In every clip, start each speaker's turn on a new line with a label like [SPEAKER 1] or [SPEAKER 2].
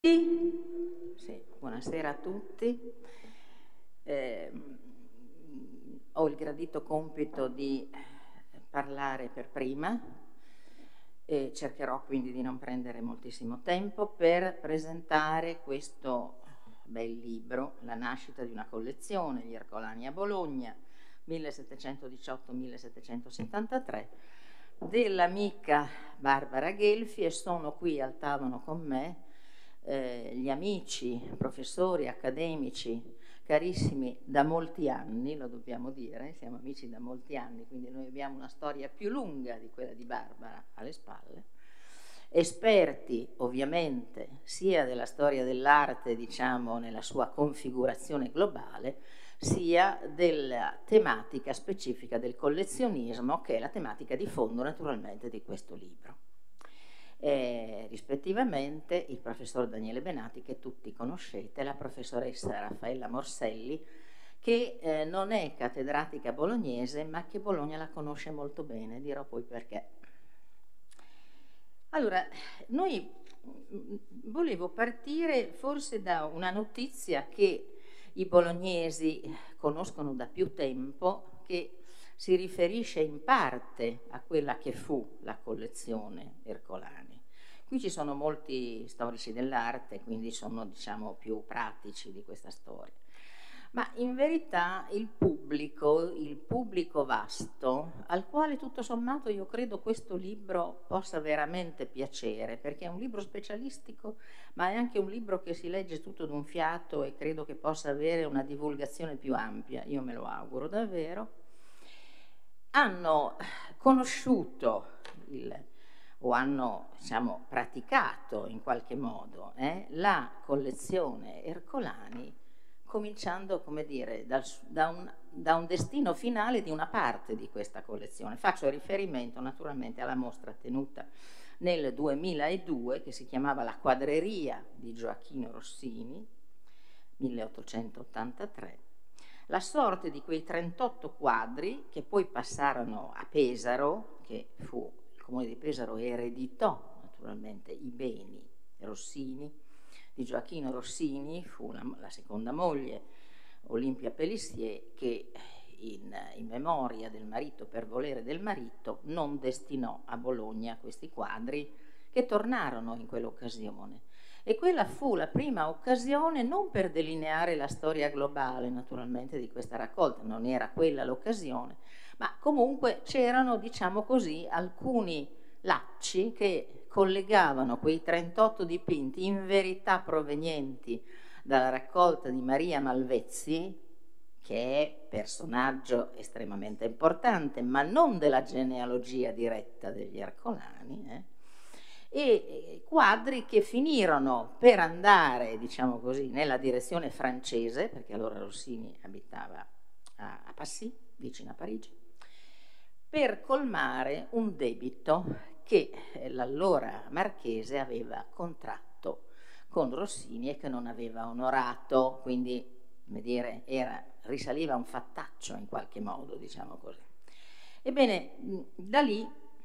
[SPEAKER 1] Sì, buonasera a tutti. Ho il gradito compito di parlare per prima e cercherò quindi di non prendere moltissimo tempo per presentare questo bel libro, La nascita di una collezione, Gli Ercolani a Bologna, 1718-1773, dell'amica Barbara Gelfi, e sono qui al tavolo con me gli amici, professori, accademici, carissimi da molti anni, lo dobbiamo dire, siamo amici da molti anni, quindi noi abbiamo una storia più lunga di quella di Barbara alle spalle, esperti ovviamente sia della storia dell'arte, diciamo, nella sua configurazione globale, sia della tematica specifica del collezionismo, che è la tematica di fondo naturalmente di questo libro. Rispettivamente il professor Daniele Benati, che tutti conoscete, la professoressa Raffaella Morselli, che non è cattedratica bolognese, ma che Bologna la conosce molto bene, dirò poi perché. Allora, noi volevo partire forse da una notizia che i bolognesi conoscono da più tempo, che si riferisce in parte a quella che fu la collezione Ercolani. Qui ci sono molti storici dell'arte, quindi sono, diciamo, più pratici di questa storia. Ma in verità il pubblico vasto, al quale tutto sommato io credo questo libro possa veramente piacere, perché è un libro specialistico, ma è anche un libro che si legge tutto d'un fiato e credo che possa avere una divulgazione più ampia, io me lo auguro davvero, hanno conosciuto o hanno, diciamo, praticato in qualche modo la collezione Ercolani, cominciando, come dire, da un destino finale di una parte di questa collezione. Faccio riferimento naturalmente alla mostra tenuta nel 2002, che si chiamava La quadreria di Gioachino Rossini, 1883, la sorte di quei 38 quadri che poi passarono a Pesaro, che fu il comune di Pesaro ereditò naturalmente i beni Rossini, di Gioachino Rossini, fu la seconda moglie, Olimpia Pelissier, che in memoria del marito, per volere del marito, non destinò a Bologna questi quadri, che tornarono in quell'occasione. E quella fu la prima occasione non per delineare la storia globale, naturalmente, di questa raccolta, non era quella l'occasione, ma comunque c'erano, diciamo così, alcuni lacci che collegavano quei 38 dipinti, in verità provenienti dalla raccolta di Maria Malvezzi, che è personaggio estremamente importante, ma non della genealogia diretta degli Ercolani, e quadri che finirono per andare, diciamo così, nella direzione francese, perché allora Rossini abitava a Passy, vicino a Parigi, per colmare un debito che l'allora marchese aveva contratto con Rossini e che non aveva onorato, quindi, come dire, risaliva a un fattaccio in qualche modo, diciamo così. Ebbene, da lì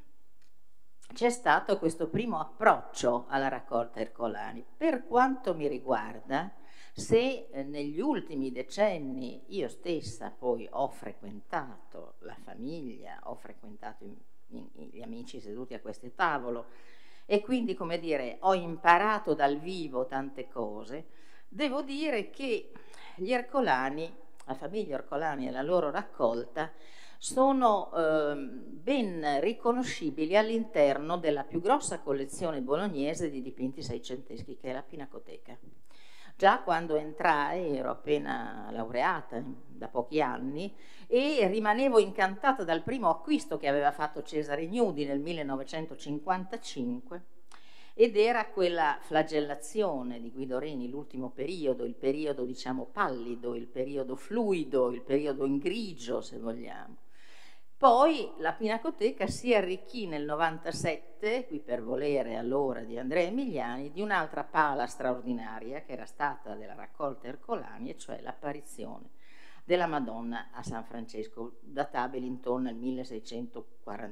[SPEAKER 1] c'è stato questo primo approccio alla raccolta Ercolani. Per quanto mi riguarda, se negli ultimi decenni io stessa poi ho frequentato la famiglia, ho frequentato gli amici seduti a questo tavolo e quindi, come dire, ho imparato dal vivo tante cose, devo dire che gli Ercolani, la famiglia Ercolani e la loro raccolta, sono ben riconoscibili all'interno della più grossa collezione bolognese di dipinti seicenteschi, che è la Pinacoteca. Già quando entrai, ero appena laureata da pochi anni, e rimanevo incantata dal primo acquisto che aveva fatto Cesare Ignudi nel 1955, ed era quella flagellazione di Guido Reni, l'ultimo periodo, il periodo, diciamo, pallido, il periodo fluido, il periodo in grigio, se vogliamo. Poi la Pinacoteca si arricchì nel 97, qui per volere allora di Andrea Emiliani, di un'altra pala straordinaria che era stata della raccolta Ercolani, e cioè l'apparizione della Madonna a San Francesco, databile intorno al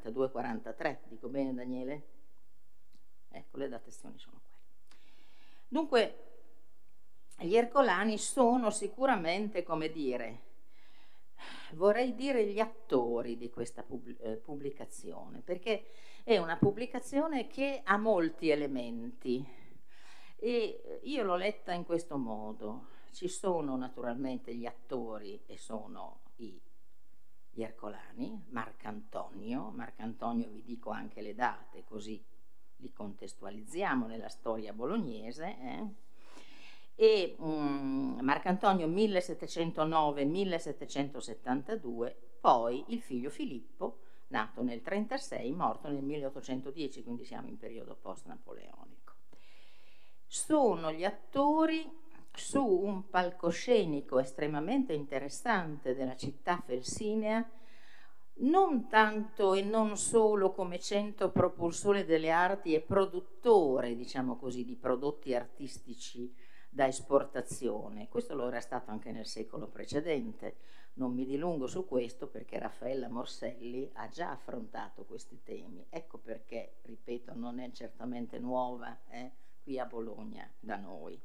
[SPEAKER 1] 1642-43. Dico bene, Daniele? Ecco, le datazioni sono quelle. Dunque, gli Ercolani sono sicuramente, come dire, vorrei dire gli attori di questa pubblicazione, perché è una pubblicazione che ha molti elementi e io l'ho letta in questo modo. Ci sono naturalmente gli attori e sono gli Ercolani, Marcantonio vi dico anche le date così li contestualizziamo nella storia bolognese, e Marcantonio 1709-1772, poi il figlio Filippo, nato nel 36, morto nel 1810, quindi siamo in periodo post-napoleonico. Sono gli attori su un palcoscenico estremamente interessante della città felsinea, non tanto e non solo come centro propulsore delle arti e produttore, diciamo così, di prodotti artistici da esportazione. Questo lo era stato anche nel secolo precedente. Non mi dilungo su questo perché Raffaella Morselli ha già affrontato questi temi. Ecco perché, ripeto, non è certamente nuova qui a Bologna da noi.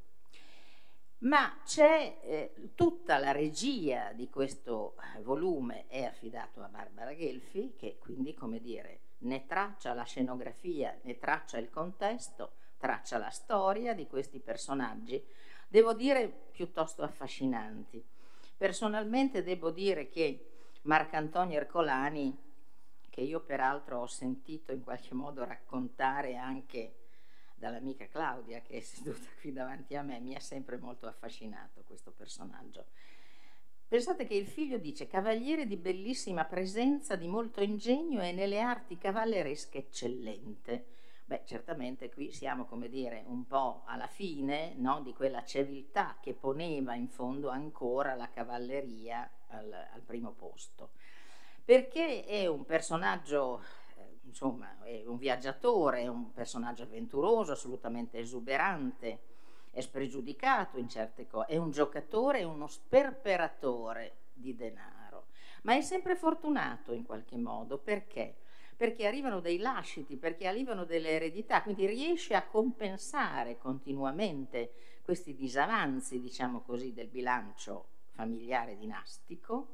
[SPEAKER 1] Ma c'è tutta la regia di questo volume è affidato a Barbara Gelfi, che quindi, come dire, ne traccia la scenografia, ne traccia il contesto, traccia la storia di questi personaggi, devo dire piuttosto affascinanti. Personalmente devo dire che Marcantonio Ercolani, che io peraltro ho sentito in qualche modo raccontare anche dall'amica Claudia che è seduta qui davanti a me, mi ha sempre molto affascinato questo personaggio. Pensate che il figlio dice: cavaliere di bellissima presenza, di molto ingegno e nelle arti cavalleresche eccellente. Beh, certamente qui siamo, come dire, un po' alla fine, no, di quella civiltà che poneva in fondo ancora la cavalleria al primo posto, perché è un personaggio, insomma, è un viaggiatore, è un personaggio avventuroso, assolutamente esuberante, è spregiudicato in certe cose, è un giocatore, è uno sperperatore di denaro, ma è sempre fortunato in qualche modo. Perché? Perché arrivano dei lasciti, perché arrivano delle eredità, quindi riesce a compensare continuamente questi disavanzi, diciamo così, del bilancio familiare dinastico,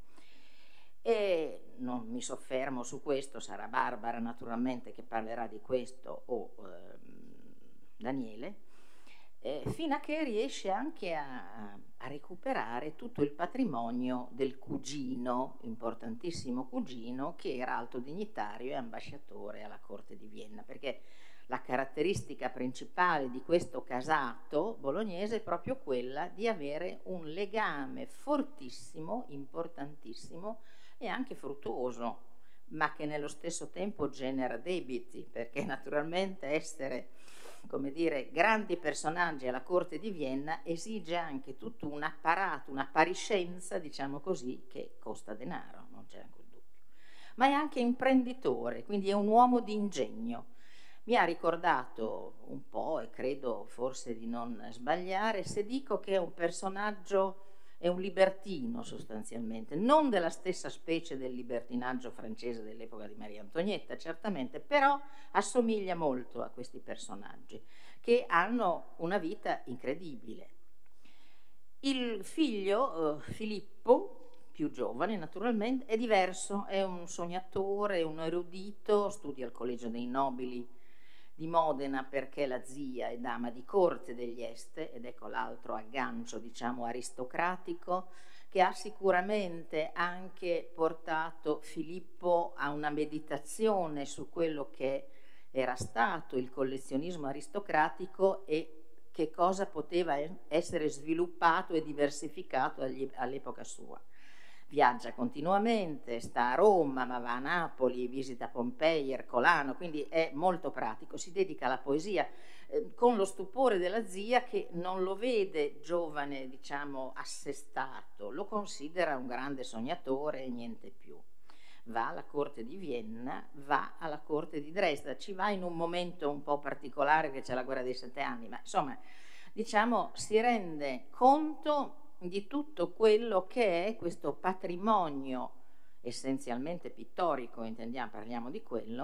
[SPEAKER 1] e non mi soffermo su questo, sarà Barbara naturalmente che parlerà di questo o Daniele, fino a che riesce anche a recuperare tutto il patrimonio del cugino, importantissimo cugino, che era alto dignitario e ambasciatore alla corte di Vienna, perché la caratteristica principale di questo casato bolognese è proprio quella di avere un legame fortissimo, importantissimo e anche fruttuoso, ma che nello stesso tempo genera debiti, perché naturalmente essere, come dire, grandi personaggi alla corte di Vienna esige anche tutto un apparato, una pariscenza, diciamo così, che costa denaro, non c'è alcun dubbio. Ma è anche imprenditore, quindi è un uomo di ingegno. Mi ha ricordato un po', e credo forse di non sbagliare, se dico che è un personaggio, è un libertino sostanzialmente, non della stessa specie del libertinaggio francese dell'epoca di Maria Antonietta, certamente, però assomiglia molto a questi personaggi che hanno una vita incredibile. Il figlio, Filippo, più giovane naturalmente, è diverso, è un sognatore, è un erudito, studia al Collegio dei Nobili di Modena perché la zia è dama di corte degli Este, ed ecco l'altro aggancio, diciamo, aristocratico, che ha sicuramente anche portato Filippo a una meditazione su quello che era stato il collezionismo aristocratico e che cosa poteva essere sviluppato e diversificato all'epoca sua. Viaggia continuamente, sta a Roma, ma va a Napoli, visita Pompei, Ercolano, quindi è molto pratico, si dedica alla poesia con lo stupore della zia che non lo vede giovane, diciamo, assestato, lo considera un grande sognatore e niente più. Va alla corte di Vienna, va alla corte di Dresda, ci va in un momento un po' particolare che c'è la guerra dei 7 anni, ma insomma, diciamo, si rende conto di tutto quello che è questo patrimonio essenzialmente pittorico, intendiamo, parliamo di quello,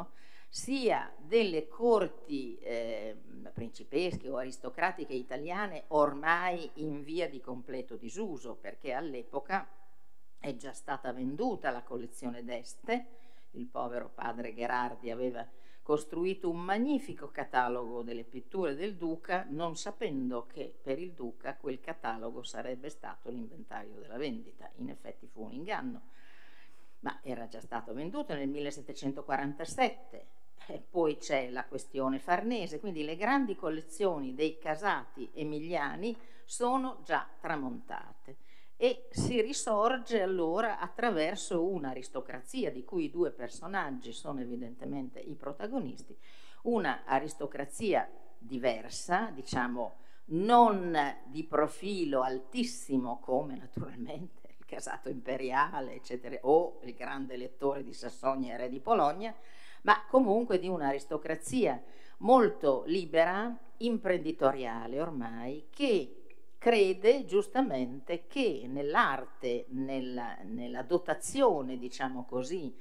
[SPEAKER 1] sia delle corti principesche o aristocratiche italiane ormai in via di completo disuso, perché all'epoca è già stata venduta la collezione d'Este. Il povero padre Gherardi aveva costruito un magnifico catalogo delle pitture del duca, non sapendo che per il duca quel catalogo sarebbe stato l'inventario della vendita. In effetti fu un inganno, ma era già stato venduto nel 1747. E poi c'è la questione Farnese, quindi le grandi collezioni dei casati emiliani sono già tramontate e si risorge allora attraverso un'aristocrazia di cui i due personaggi sono evidentemente i protagonisti, una aristocrazia diversa, diciamo non di profilo altissimo come naturalmente il casato imperiale, eccetera, o il grande elettori di Sassonia e re di Polonia, ma comunque di un'aristocrazia molto libera, imprenditoriale ormai, che crede giustamente che nell'arte, nella dotazione, diciamo così,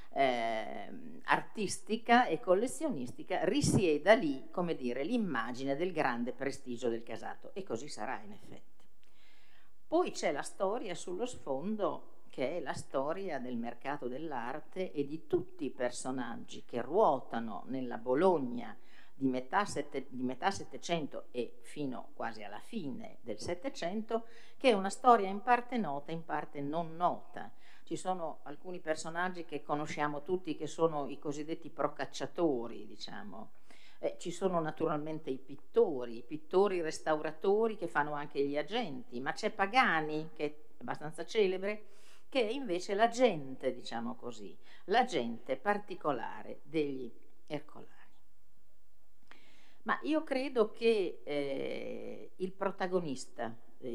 [SPEAKER 1] artistica e collezionistica risieda lì, come dire, l'immagine del grande prestigio del casato, e così sarà in effetti. Poi c'è la storia sullo sfondo, che è la storia del mercato dell'arte e di tutti i personaggi che ruotano nella Bologna di metà Settecento e fino quasi alla fine del Settecento, che è una storia in parte nota, in parte non nota. Ci sono alcuni personaggi che conosciamo tutti, che sono i cosiddetti procacciatori, diciamo. Ci sono naturalmente i pittori restauratori che fanno anche gli agenti, ma c'è Pagani, che è abbastanza celebre, che è invece l'agente, diciamo così, l'agente particolare degli Ercolani. Ma io credo che il protagonista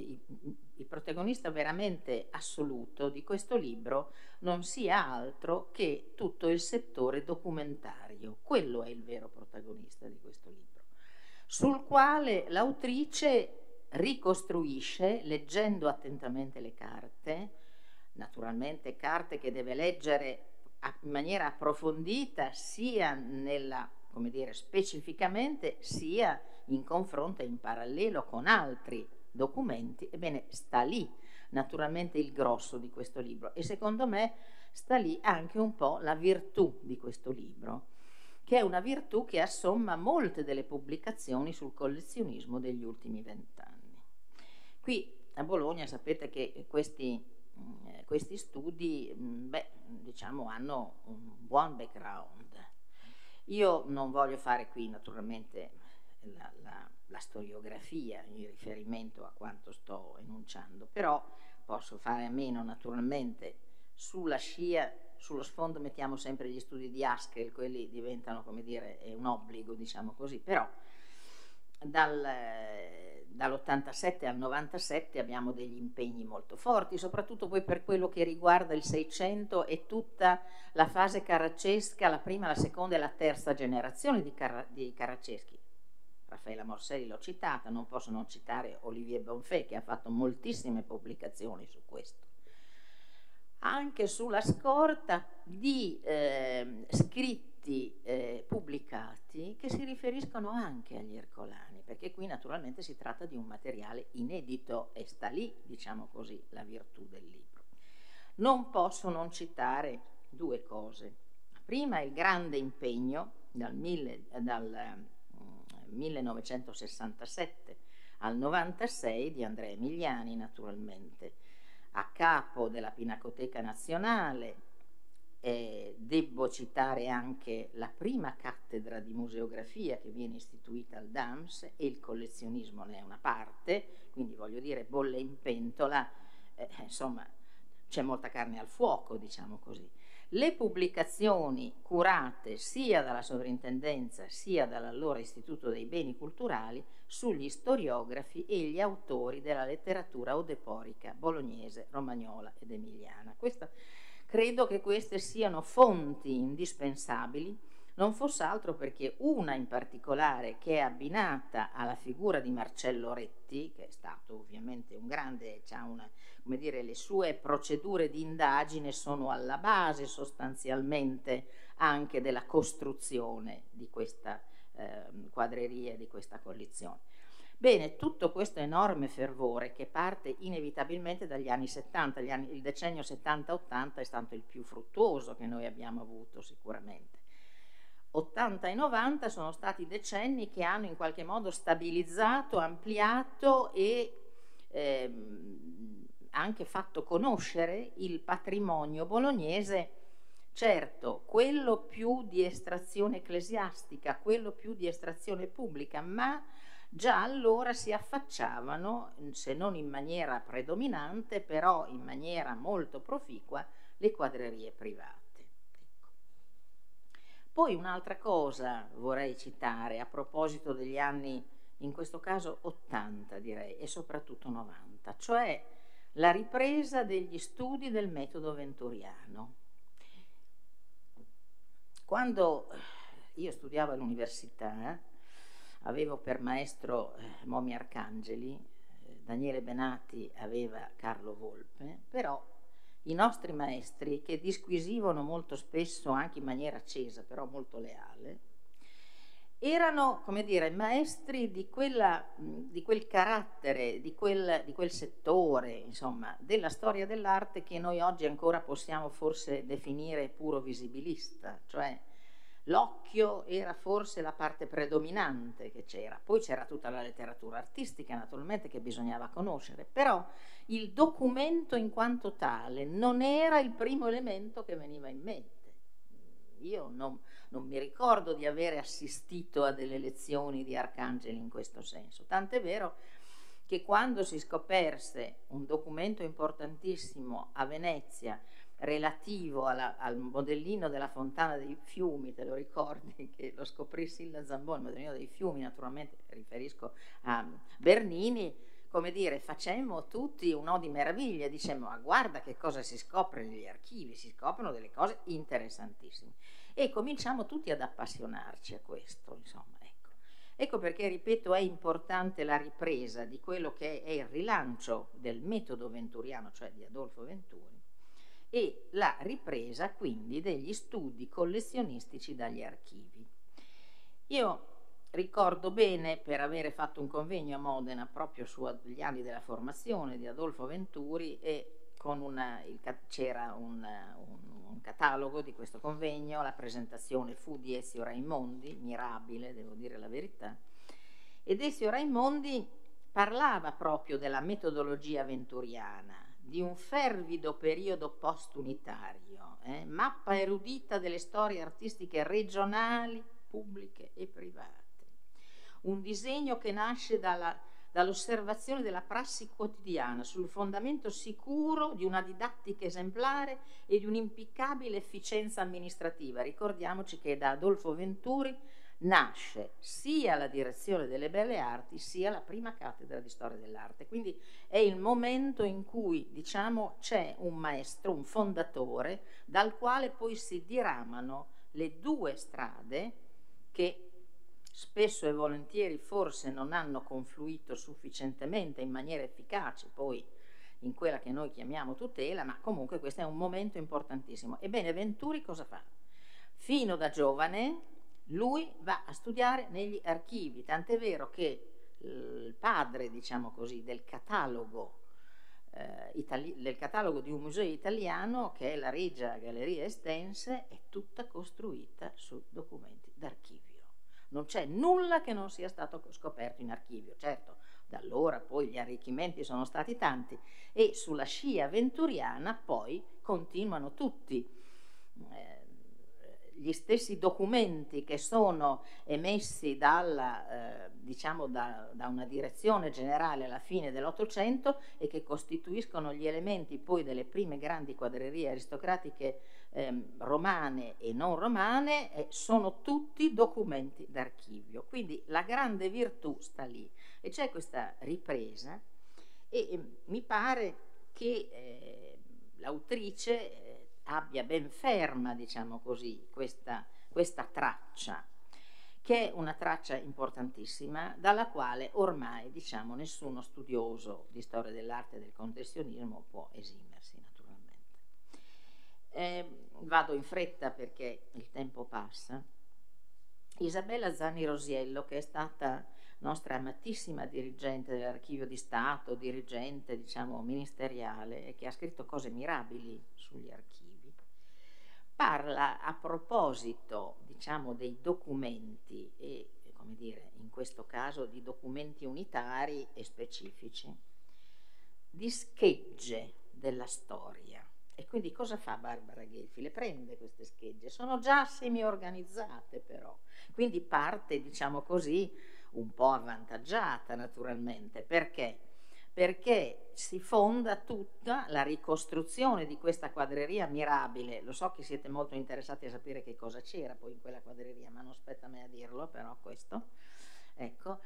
[SPEAKER 1] veramente assoluto di questo libro non sia altro che tutto il settore documentario. Quello è il vero protagonista di questo libro, sul quale l'autrice ricostruisce, leggendo attentamente le carte, naturalmente carte che deve leggere in maniera approfondita sia nella, come dire, specificamente, sia in confronto e in parallelo con altri documenti. Ebbene, sta lì naturalmente il grosso di questo libro, e secondo me sta lì anche un po' la virtù di questo libro, che è una virtù che assomma molte delle pubblicazioni sul collezionismo degli ultimi 20 anni. Qui a Bologna sapete che questi studi, diciamo, hanno un buon background. Io non voglio fare qui naturalmente la storiografia in riferimento a quanto sto enunciando, però posso fare a meno naturalmente sulla scia. Sullo sfondo mettiamo sempre gli studi di Haskell, quelli diventano, come dire, è un obbligo, diciamo così, però dall'87 al 97 abbiamo degli impegni molto forti, soprattutto poi per quello che riguarda il Seicento e tutta la fase caracesca, la prima, la seconda e la terza generazione di caraceschi. Raffaella Morselli l'ho citata, non posso non citare Olivier Bonfait, che ha fatto moltissime pubblicazioni su questo, anche sulla scorta di scritti pubblicati che si riferiscono anche agli Ercolani, perché qui naturalmente si tratta di un materiale inedito e sta lì, diciamo così, la virtù del libro. Non posso non citare due cose. Prima il grande impegno dal 1967 al 96 di Andrea Emiliani, naturalmente, a capo della Pinacoteca Nazionale. Debbo citare anche la prima cattedra di museografia che viene istituita al DAMS, e il collezionismo ne è una parte, quindi voglio dire, bolle in pentola, insomma c'è molta carne al fuoco, diciamo così. Le pubblicazioni curate sia dalla sovrintendenza sia dall'allora Istituto dei Beni Culturali sugli storiografi e gli autori della letteratura odeporica bolognese, romagnola ed emiliana. Credo che queste siano fonti indispensabili non fosse altro perché una in particolare, che è abbinata alla figura di Marcello Retti, che è stato ovviamente un grande, come dire, le sue procedure di indagine sono alla base sostanzialmente anche della costruzione di questa quadreria, di questa collezione. Bene, tutto questo enorme fervore che parte inevitabilmente dagli anni 70, il decennio 70-80 è stato il più fruttuoso che noi abbiamo avuto sicuramente. 80 e 90 sono stati decenni che hanno in qualche modo stabilizzato, ampliato e anche fatto conoscere il patrimonio bolognese, certo, quello più di estrazione ecclesiastica, quello più di estrazione pubblica, ma già allora si affacciavano, se non in maniera predominante, però in maniera molto proficua, le quadrerie private. Poi un'altra cosa vorrei citare a proposito degli anni, in questo caso 80 direi, e soprattutto 90, cioè la ripresa degli studi del metodo venturiano. Quando io studiavo all'università, avevo per maestro Momi Arcangeli, Daniele Benati aveva Carlo Volpe, però i nostri maestri, che disquisivano molto spesso anche in maniera accesa, però molto leale, erano, come dire, maestri di quel carattere, di quel settore, insomma, della storia dell'arte che noi oggi ancora possiamo forse definire puro visibilista, cioè l'occhio era forse la parte predominante che c'era, poi c'era tutta la letteratura artistica naturalmente che bisognava conoscere, però il documento in quanto tale non era il primo elemento che veniva in mente. Io non mi ricordo di avere assistito a delle lezioni di Arcangeli in questo senso, tant'è vero che quando si scoperse un documento importantissimo a Venezia relativo al modellino della Fontana dei Fiumi, te lo ricordi che lo scoprì Silla Zamboni, il modellino dei fiumi, naturalmente riferisco a Bernini, come dire, facemmo tutti un o di meraviglia, dicemmo, ma guarda che cosa si scopre negli archivi, si scoprono delle cose interessantissime e cominciamo tutti ad appassionarci a questo, insomma. Ecco perché, ripeto, è importante la ripresa di quello che è il rilancio del metodo venturiano, cioè di Adolfo Venturi, e la ripresa quindi degli studi collezionistici dagli archivi. Io ricordo bene, per avere fatto un convegno a Modena proprio sugli anni della formazione di Adolfo Venturi, e c'era un catalogo di questo convegno, la presentazione fu di Ezio Raimondi, mirabile, devo dire la verità, ed Ezio Raimondi parlava proprio della metodologia venturiana, di un fervido periodo post-unitario, mappa erudita delle storie artistiche regionali, pubbliche e private. Un disegno che nasce dall'osservazione della prassi quotidiana sul fondamento sicuro di una didattica esemplare e di un'impeccabile efficienza amministrativa. Ricordiamoci che da Adolfo Venturi nasce sia la direzione delle belle arti sia la prima cattedra di storia dell'arte, quindi è il momento in cui, diciamo, c'è un maestro, un fondatore, dal quale poi si diramano le due strade che spesso e volentieri forse non hanno confluito sufficientemente in maniera efficace poi in quella che noi chiamiamo tutela, ma comunque questo è un momento importantissimo. Ebbene, Venturi cosa fa? Fino da giovane lui va a studiare negli archivi, tant'è vero che il padre, diciamo così, del catalogo di un museo italiano, che è la Regia Galleria Estense, è tutta costruita su documenti d'archivio. Non c'è nulla che non sia stato scoperto in archivio. Certo, da allora poi gli arricchimenti sono stati tanti e sulla scia venturiana poi continuano tutti gli stessi documenti che sono emessi diciamo da una direzione generale alla fine dell'Ottocento e che costituiscono gli elementi poi delle prime grandi quadrerie aristocratiche romane e non romane, sono tutti documenti d'archivio. Quindi la grande virtù sta lì e c'è questa ripresa e mi pare che l'autrice abbia ben ferma, diciamo così, questa questa traccia, che è una traccia importantissima, dalla quale ormai, diciamo, nessuno studioso di storia dell'arte e del contestionismo può esimersi, naturalmente. Vado in fretta perché il tempo passa. Isabella Zanni Rosiello, che è stata nostra amatissima dirigente dell'Archivio di Stato, dirigente, diciamo, ministeriale, e che ha scritto cose mirabili sugli archivi, parla a proposito, diciamo, dei documenti e, come dire, in questo caso di documenti unitari e specifici, di schegge della storia. E quindi cosa fa Barbara Gelfi? Le prende queste schegge, sono già semi-organizzate però, quindi parte, diciamo così, un po' avvantaggiata naturalmente. Perché? Perché si fonda tutta la ricostruzione di questa quadreria mirabile. Lo so che siete molto interessati a sapere che cosa c'era poi in quella quadreria, ma non spetta a me a dirlo, però questo, ecco,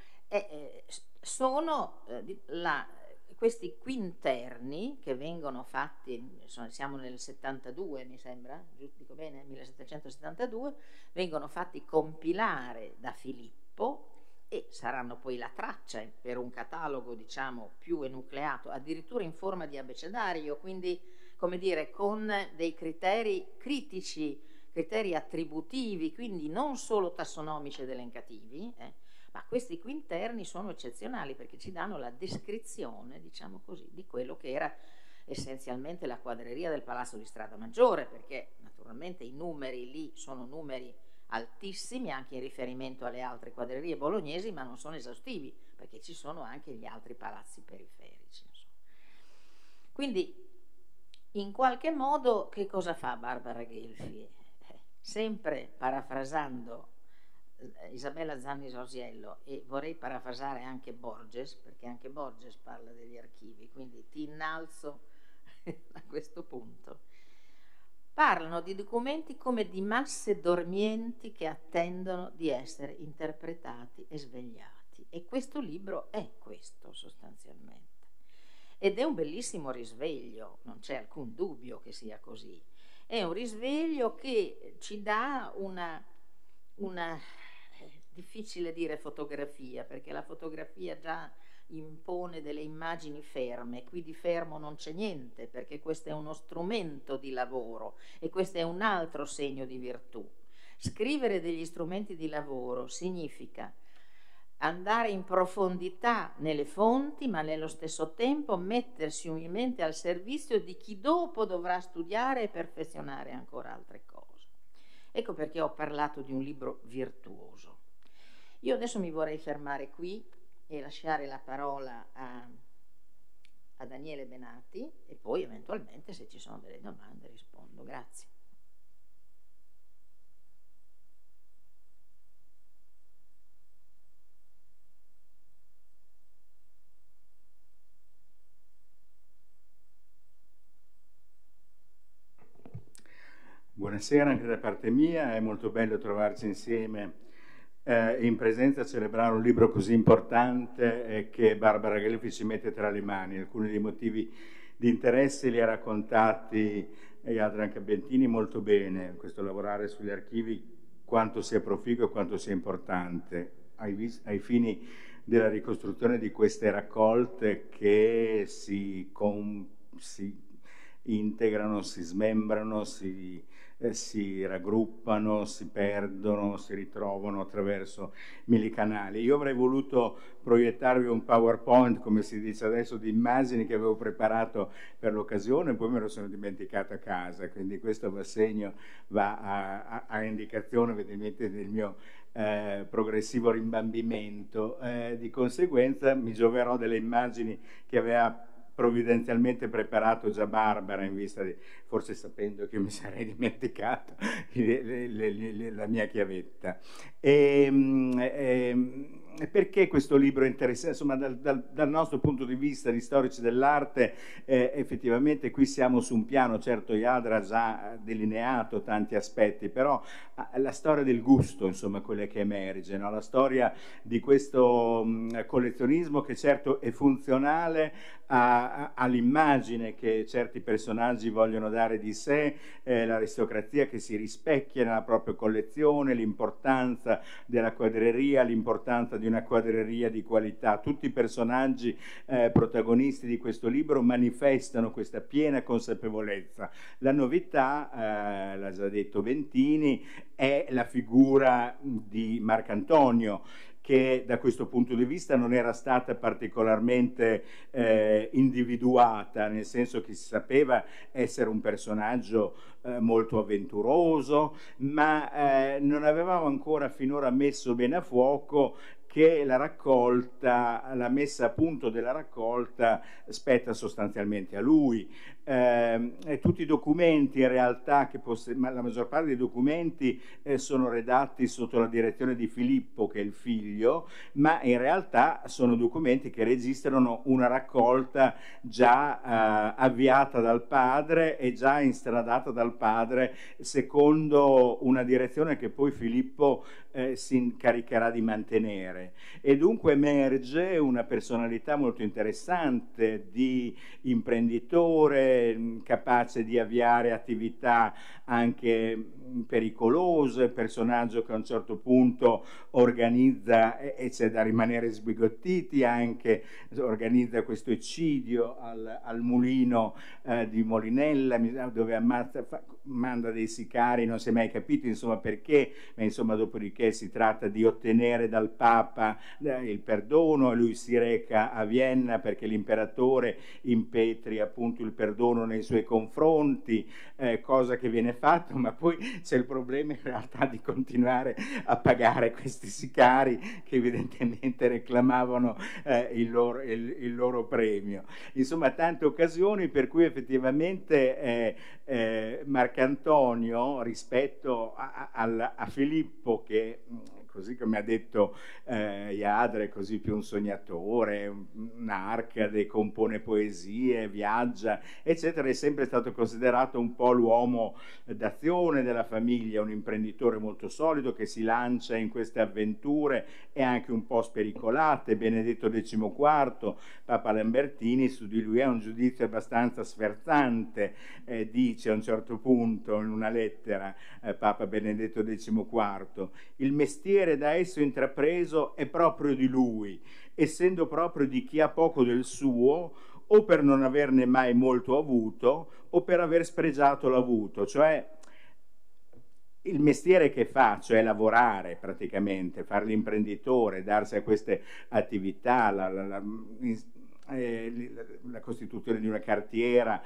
[SPEAKER 1] sono questi quinterni che vengono fatti, siamo nel 72 mi sembra, dico bene, 1772, vengono fatti compilare da Filippo e saranno poi la traccia per un catalogo, diciamo, più enucleato, addirittura in forma di abecedario, quindi, come dire, con dei criteri critici, criteri attributivi, quindi non solo tassonomici ed elencativi, ma questi quinterni sono eccezionali perché ci danno la descrizione, diciamo così, di quello che era essenzialmente la quadreria del Palazzo di Strada Maggiore, perché naturalmente i numeri lì sono numeri altissimi anche in riferimento alle altre quadrerie bolognesi, ma non sono esaustivi perché ci sono anche gli altri palazzi periferici, insomma. Quindi in qualche modo che cosa fa Barbara Gelfi? Sempre parafrasando Isabella Zanni Rosiello, e vorrei parafrasare anche Borges, perché anche Borges parla degli archivi, quindi ti innalzo a questo punto. Parlano di documenti come di masse dormienti che attendono di essere interpretati e svegliati, e questo libro è questo sostanzialmente, ed è un bellissimo risveglio, non c'è alcun dubbio che sia così. È un risveglio che ci dà una difficile dire fotografia, perché la fotografia già impone delle immagini ferme, qui di fermo non c'è niente, perché questo è uno strumento di lavoro e questo è un altro segno di virtù. Scrivere degli strumenti di lavoro significa andare in profondità nelle fonti, ma nello stesso tempo mettersi umilmente al servizio di chi dopo dovrà studiare e perfezionare ancora altre cose. Ecco perché ho parlato di un libro virtuoso. Io adesso mi vorrei fermare qui e lasciare la parola a Daniele Benati e poi eventualmente, se ci sono delle domande, rispondo. Grazie.
[SPEAKER 2] Buonasera anche da parte mia, è molto bello trovarci insieme in presenza a celebrare un libro così importante che Barbara Gelfi ci mette tra le mani. Alcuni dei motivi di interesse li ha raccontati Adrian Cabentini molto bene, questo lavorare sugli archivi quanto sia proficuo e quanto sia importante ai fini della ricostruzione di queste raccolte che si integrano, si smembrano, si raggruppano, si perdono, si ritrovano attraverso mille canali. Io avrei voluto proiettarvi un PowerPoint, come si dice adesso, di immagini che avevo preparato per l'occasione, poi me lo sono dimenticato a casa, quindi questo va a indicazione evidentemente del mio progressivo rimbambimento. Di conseguenza mi gioverò delle immagini che aveva provvidenzialmente preparato già Barbara, in vista di, forse sapendo che mi sarei dimenticato la mia chiavetta. Perché questo libro è interessante? Insomma, dal nostro punto di vista di storici dell'arte, effettivamente qui siamo su un piano, certo Jadra ha già delineato tanti aspetti, però la storia del gusto, insomma, quella che emerge, no? La storia di questo collezionismo che certo è funzionale all'immagine che certi personaggi vogliono dare di sé, l'aristocrazia che si rispecchia nella propria collezione, l'importanza della quadreria, l'importanza di una quadreria di qualità. Tutti i personaggi protagonisti di questo libro manifestano questa piena consapevolezza. La novità, l'ha già detto Ventini, è la figura di Marcantonio, che da questo punto di vista non era stata particolarmente individuata, nel senso che si sapeva essere un personaggio molto avventuroso, ma non avevamo ancora finora messo bene a fuoco che la raccolta, la messa a punto della raccolta spetta sostanzialmente a lui. Tutti i documenti in realtà, ma la maggior parte dei documenti sono redatti sotto la direzione di Filippo, che è il figlio, ma in realtà sono documenti che registrano una raccolta già avviata dal padre e già instradata dal padre secondo una direzione che poi Filippo si incaricherà di mantenere. E dunque emerge una personalità molto interessante di imprenditore, capace di avviare attività anche pericolose, personaggio che a un certo punto organizza, e c'è da rimanere sbigottiti anche, organizza questo eccidio al mulino di Molinella, dove manda dei sicari, non si è mai capito insomma perché, ma insomma dopodiché si tratta di ottenere dal Papa il perdono, e lui si reca a Vienna perché l'imperatore impetri appunto il perdono nei suoi confronti, cosa che viene fatta, ma poi c'è il problema in realtà di continuare a pagare questi sicari che evidentemente reclamavano il loro premio. Insomma, tante occasioni per cui effettivamente Marcantonio, rispetto a Filippo, che così come ha detto Jadra, è così più un sognatore, un Arcade, compone poesie, viaggia, eccetera, è sempre stato considerato un po' l'uomo d'azione della famiglia, un imprenditore molto solido che si lancia in queste avventure e anche un po' spericolate. Benedetto XIV, Papa Lambertini, su di lui ha un giudizio abbastanza sferzante, dice a un certo punto in una lettera Papa Benedetto XIV: il mestiere da esso intrapreso è proprio di lui, essendo proprio di chi ha poco del suo, o per non averne mai molto avuto, o per aver spregiato l'avuto. Cioè il mestiere che fa, cioè lavorare praticamente, fare l'imprenditore, darsi a queste attività, la costituzione di una cartiera,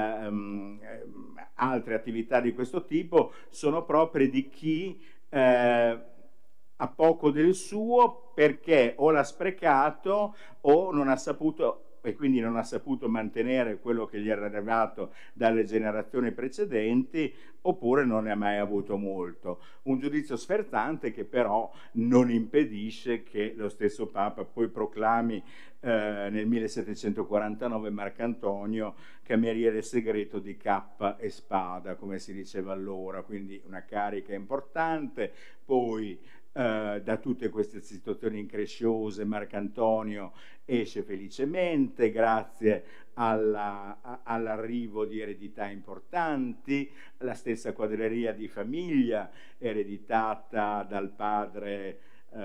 [SPEAKER 2] altre attività di questo tipo, sono proprie di chi ha poco del suo perché o l'ha sprecato o non ha saputo, e quindi non ha saputo mantenere quello che gli era arrivato dalle generazioni precedenti, oppure non ne ha mai avuto molto. Un giudizio sferzante che però non impedisce che lo stesso Papa poi proclami nel 1749 Marcantonio cameriere segreto di cappa e spada, come si diceva allora, quindi una carica importante. Poi da tutte queste situazioni incresciose Marcantonio esce felicemente grazie all'arrivo di eredità importanti, la stessa quadreria di famiglia ereditata dal padre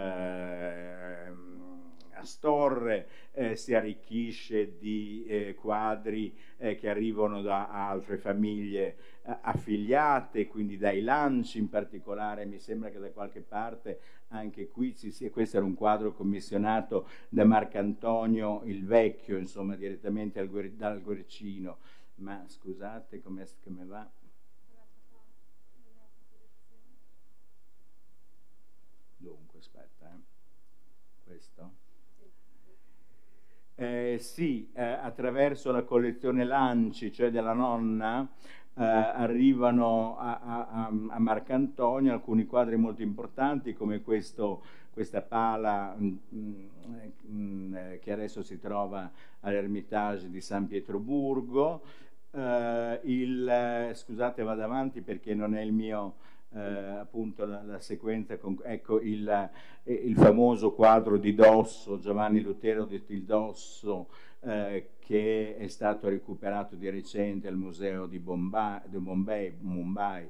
[SPEAKER 2] Astorre, si arricchisce di quadri che arrivano da altre famiglie affiliate, quindi dai Lanci in particolare. Mi sembra che da qualche parte anche qui questo era un quadro commissionato da Marcantonio il Vecchio, insomma direttamente dal Guercino. Ma scusate, come va? Dunque aspetta, questo? Sì, attraverso la collezione Lanci, cioè della nonna, arrivano a Marcantonio alcuni quadri molto importanti come questa pala che adesso si trova all'Ermitage di San Pietroburgo. Scusate, vado avanti perché non è il mio appunto la sequenza ecco il famoso quadro di Dosso, Giovanni Lutero del Dosso, che è stato recuperato di recente al museo di Mumbai.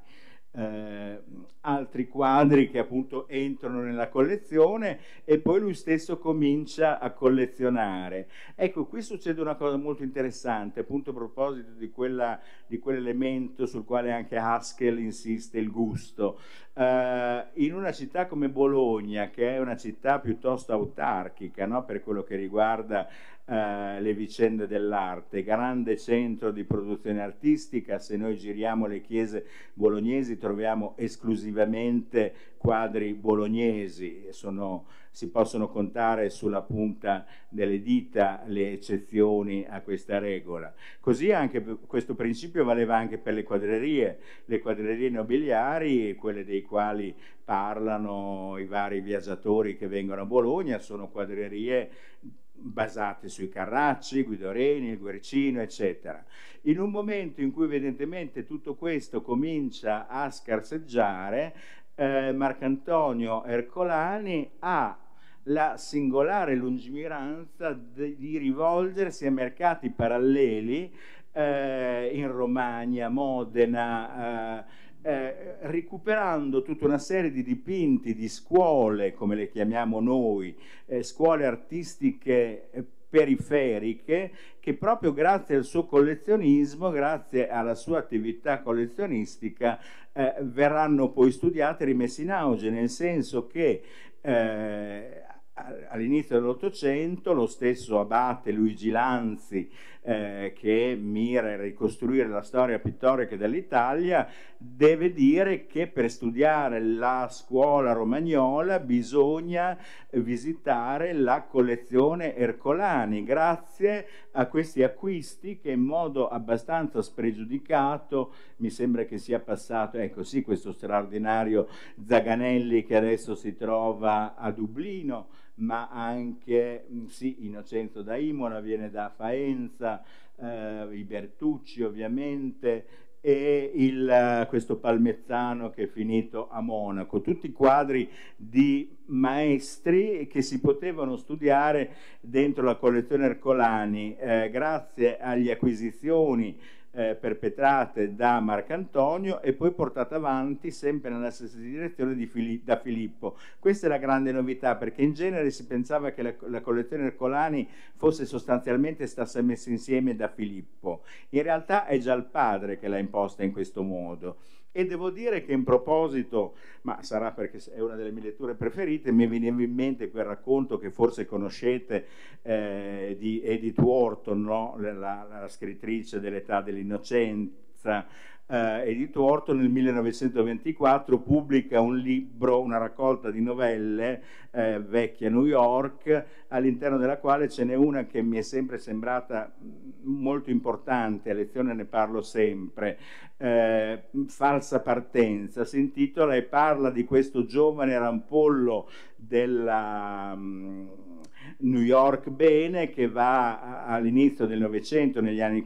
[SPEAKER 2] Altri quadri che appunto entrano nella collezione e poi lui stesso comincia a collezionare. Ecco, qui succede una cosa molto interessante, appunto a proposito di quell'elemento sul quale anche Haskell insiste, il gusto. In una città come Bologna, che è una città piuttosto autarchica, no? Per quello che riguarda le vicende dell'arte, grande centro di produzione artistica. Se noi giriamo le chiese bolognesi troviamo esclusivamente quadri bolognesi, si possono contare sulla punta delle dita le eccezioni a questa regola. Così anche questo principio valeva anche per le quadrerie nobiliari, quelle dei quali parlano i vari viaggiatori che vengono a Bologna, sono quadrerie basate sui Carracci, Guido Reni, il Guercino, eccetera. In un momento in cui evidentemente tutto questo comincia a scarseggiare, Marcantonio Ercolani ha la singolare lungimiranza di rivolgersi a mercati paralleli in Romagna, Modena, recuperando tutta una serie di dipinti di scuole, come le chiamiamo noi, scuole artistiche periferiche, che proprio grazie al suo collezionismo, grazie alla sua attività collezionistica, verranno poi studiate e rimesse in auge, nel senso che all'inizio dell'Ottocento lo stesso abate Luigi Lanzi, che mira a ricostruire la storia pittorica dell'Italia, deve dire che per studiare la scuola romagnola bisogna visitare la collezione Ercolani, grazie a questi acquisti che in modo abbastanza spregiudicato mi sembra che sia passato, ecco sì, questo straordinario Zaganelli che adesso si trova a Dublino, ma anche sì, Innocenzo da Imola viene da Faenza, i Bertucci ovviamente, e questo Palmezzano che è finito a Monaco, tutti quadri di maestri che si potevano studiare dentro la collezione Ercolani grazie alle acquisizioni perpetrate da Marcantonio e poi portate avanti sempre nella stessa direzione da Filippo. Questa è la grande novità, perché in genere si pensava che la collezione Ercolani fosse sostanzialmente stata messa insieme da Filippo. In realtà è già il padre che l'ha imposta in questo modo. E devo dire che in proposito, ma sarà perché è una delle mie letture preferite, mi veniva in mente quel racconto che forse conoscete di Edith Wharton, no? la scrittrice dell'età dell'innocenza. Edith Wharton nel 1924 pubblica un libro, una raccolta di novelle vecchie a New York, all'interno della quale ce n'è una che mi è sempre sembrata molto importante, a lezione ne parlo sempre, Falsa partenza, si intitola, e parla di questo giovane rampollo della New York bene, che va all'inizio del Novecento, negli anni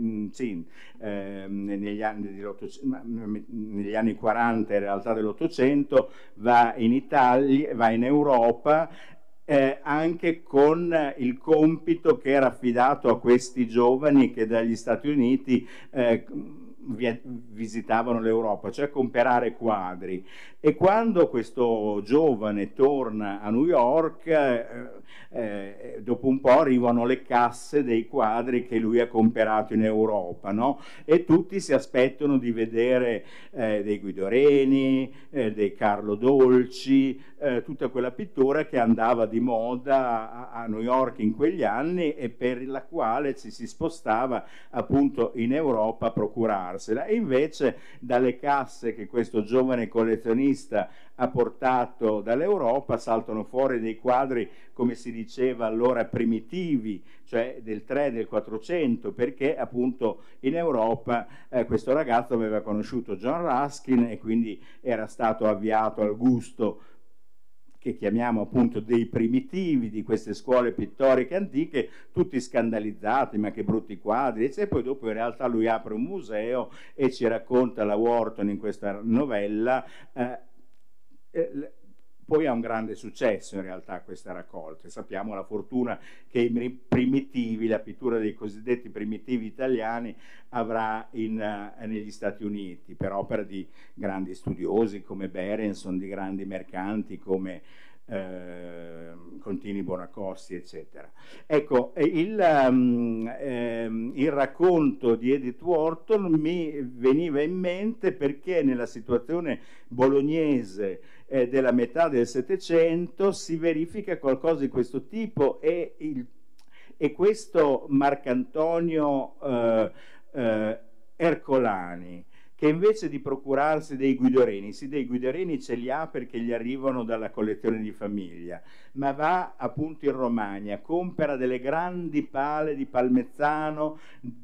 [SPEAKER 2] 40 in realtà dell'Ottocento, va in Italia, va in Europa, anche con il compito che era affidato a questi giovani che dagli Stati Uniti visitavano l'Europa, cioè comprare quadri. E quando questo giovane torna a New York, dopo un po' arrivano le casse dei quadri che lui ha comprato in Europa, no? E tutti si aspettano di vedere dei Guido Reni, dei Carlo Dolci, tutta quella pittura che andava di moda a New York in quegli anni e per la quale ci si spostava appunto in Europa a procurarsela. E invece dalle casse che questo giovane collezionista collezionista ha portato dall'Europa, saltano fuori dei quadri, come si diceva allora, primitivi, cioè del 3 del 400, perché appunto in Europa questo ragazzo aveva conosciuto John Ruskin e quindi era stato avviato al gusto che chiamiamo appunto dei primitivi, di queste scuole pittoriche antiche, tutti scandalizzati, ma che brutti quadri, e poi dopo in realtà lui apre un museo e ci racconta la Wharton in questa novella. Poi ha un grande successo in realtà questa raccolta. Sappiamo la fortuna che i primitivi, la pittura dei cosiddetti primitivi italiani avrà negli Stati Uniti, per opera di grandi studiosi come Berenson, di grandi mercanti come Contini Buonaccorsi, eccetera. Ecco, il racconto di Edith Wharton mi veniva in mente perché nella situazione bolognese della metà del Settecento si verifica qualcosa di questo tipo, e questo Marcantonio Ercolani, che invece di procurarsi dei guidoreni, sì, dei guidoreni ce li ha perché gli arrivano dalla collezione di famiglia, ma va appunto in Romagna, compra delle grandi pale di Palmezzano,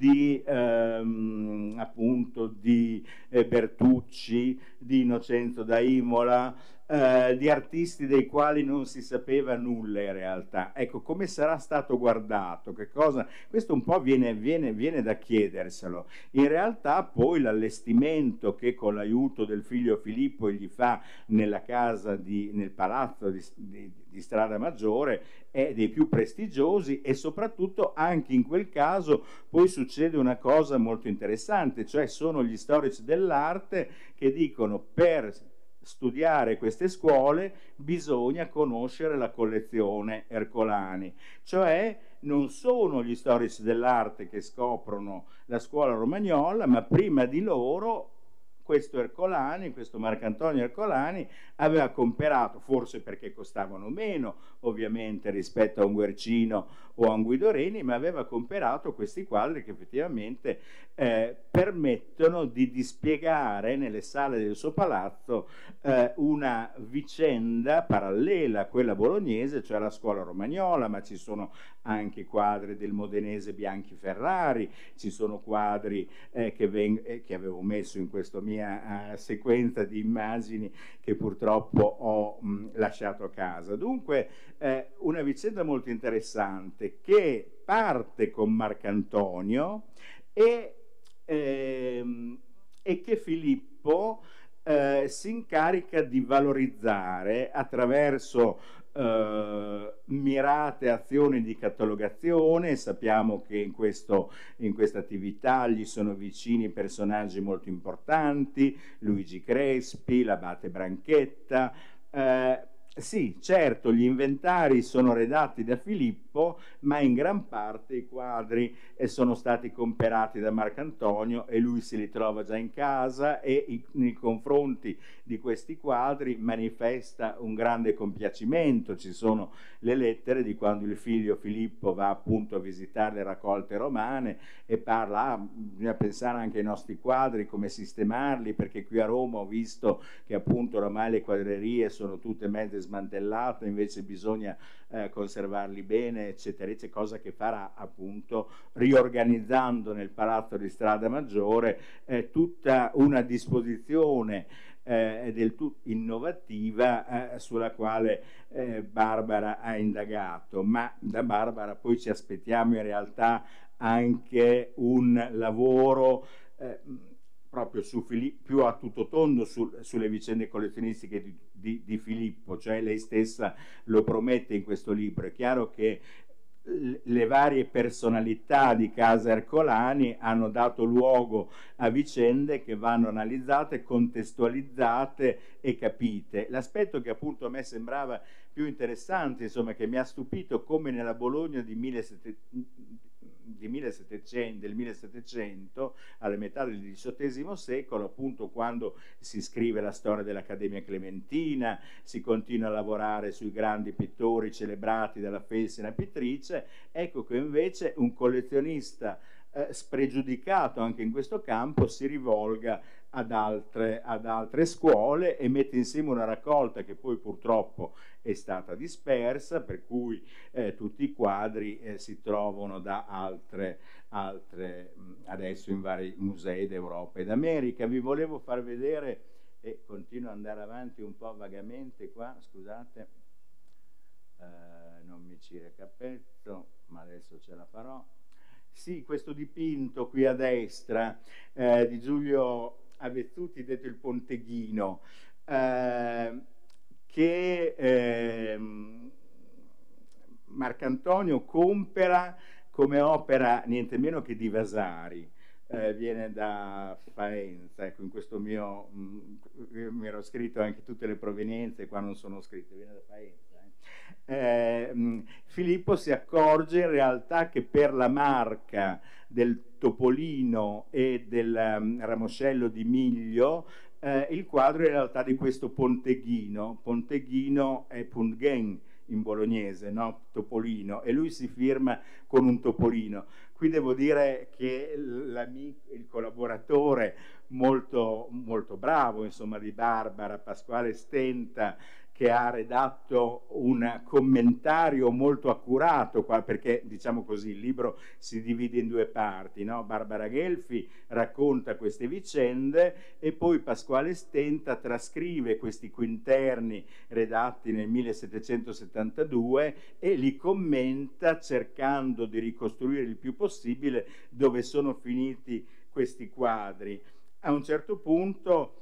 [SPEAKER 2] appunto di Bertucci, di Innocenzo da Imola, di artisti dei quali non si sapeva nulla in realtà. Ecco, come sarà stato guardato? Che cosa? Questo un po' viene da chiederselo. In realtà poi l'allestimento che con l'aiuto del figlio Filippo gli fa nella casa, nel palazzo di Strada Maggiore, è dei più prestigiosi, e soprattutto anche in quel caso poi succede una cosa molto interessante, cioè sono gli storici dell'arte che dicono: per studiare queste scuole bisogna conoscere la collezione Ercolani, cioè non sono gli storici dell'arte che scoprono la scuola romagnola, ma prima di loro questo Ercolani, questo Marcantonio Ercolani, aveva comperato, forse perché costavano meno ovviamente rispetto a un Guercino o a un Guidoreni, ma aveva comperato questi quadri che effettivamente permettono di dispiegare nelle sale del suo palazzo una vicenda parallela a quella bolognese, cioè la scuola romagnola, ma ci sono anche quadri del modenese Bianchi Ferrari, ci sono quadri che avevo messo in questa mia sequenza di immagini che purtroppo ho lasciato a casa. Dunque una vicenda molto interessante che parte con Marcantonio e che Filippo si incarica di valorizzare attraverso mirate azioni di catalogazione. Sappiamo che in questa attività gli sono vicini personaggi molto importanti, Luigi Crespi, l'abate Branchetta. Sì, certo, gli inventari sono redatti da Filippo, ma in gran parte i quadri sono stati comperati da Marcantonio e lui se li trova già in casa, e nei confronti di questi quadri manifesta un grande compiacimento. Ci sono le lettere di quando il figlio Filippo va appunto a visitare le raccolte romane e parla: bisogna pensare anche ai nostri quadri, come sistemarli, perché qui a Roma ho visto che appunto ormai le quadrerie sono tutte mezze smantellate, invece bisogna conservarli bene, eccetera, eccetera, cosa che farà appunto riorganizzando nel palazzo di Strada Maggiore tutta una disposizione del tutto innovativa sulla quale Barbara ha indagato. Ma da Barbara poi ci aspettiamo in realtà anche un lavoro proprio più a tutto tondo sulle vicende collezionistiche di Filippo, cioè lei stessa lo promette in questo libro. È chiaro che le varie personalità di casa Ercolani hanno dato luogo a vicende che vanno analizzate, contestualizzate e capite. L'aspetto che appunto a me sembrava più interessante, insomma, che mi ha stupito, come nella Bologna del 1700, alla metà del XVIII secolo, appunto quando si scrive la storia dell'Accademia Clementina, si continua a lavorare sui grandi pittori celebrati dalla Felsina pittrice. Ecco che invece un collezionista spregiudicato anche in questo campo, si rivolga ad altre scuole e mette insieme una raccolta che poi purtroppo è stata dispersa, per cui tutti i quadri si trovano da altre adesso in vari musei d'Europa e d'America. Vi volevo far vedere, e continuo ad andare avanti un po' vagamente qua, scusate, non mi ci recapezzo, ma adesso ce la farò. Sì, questo dipinto qui a destra di Giulio Avezzuti, detto il Ponteghino, che Marcantonio compra come opera niente meno che di Vasari. Viene da Faenza, ecco, in questo mio mi ero scritto anche tutte le provenienze, qua non sono scritte, viene da Faenza. Filippo si accorge in realtà che per la marca del Topolino e del ramoscello di Miglio il quadro è in realtà di questo Ponteghino. Ponteghino è Punghen in bolognese, no? Topolino, e lui si firma con un topolino. Qui devo dire che il collaboratore molto, molto bravo, insomma, di Barbara, Pasquale Stenta, che ha redatto un commentario molto accurato qua, perché diciamo così il libro si divide in due parti, no? Barbara Gelfi racconta queste vicende e poi Pasquale Stenta trascrive questi quinterni redatti nel 1772 e li commenta cercando di ricostruire il più possibile dove sono finiti questi quadri. A un certo punto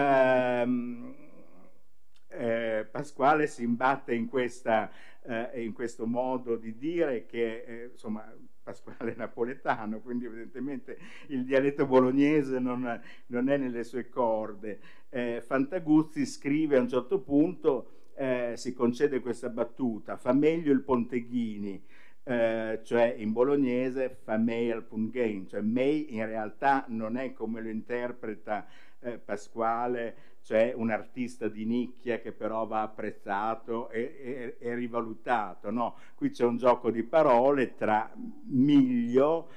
[SPEAKER 2] Pasquale si imbatte in questo modo di dire che insomma Pasquale è napoletano, quindi evidentemente il dialetto bolognese non è nelle sue corde. Fantaguzzi scrive a un certo punto, si concede questa battuta: fa meglio il Ponteghini, cioè in bolognese fa meglio il Punghen, cioè May in realtà non è come lo interpreta Pasquale, cioè un artista di nicchia che però va apprezzato e rivalutato, no? Qui c'è un gioco di parole tra miglio,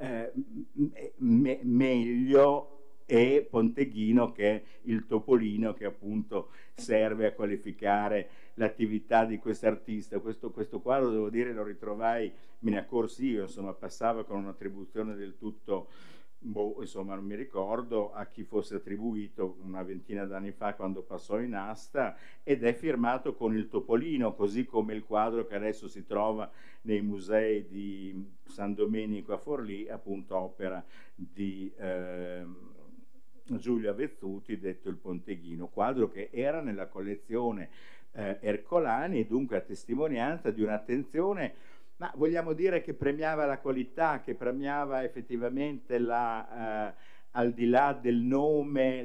[SPEAKER 2] meglio e Ponteghino, che è il topolino che appunto serve a qualificare l'attività di quest'artista. Questo quadro, devo dire, lo ritrovai, me ne accorsi io, insomma, passava con un'attribuzione del tutto, insomma, non mi ricordo a chi fosse attribuito, una ventina d'anni fa quando passò in asta, ed è firmato con il topolino, così come il quadro che adesso si trova nei musei di San Domenico a Forlì, appunto opera di Giulio Avezzuti, detto il Ponteghino, quadro che era nella collezione Ercolani e dunque a testimonianza di un'attenzione, ma vogliamo dire che premiava la qualità, che premiava effettivamente al di là del nome,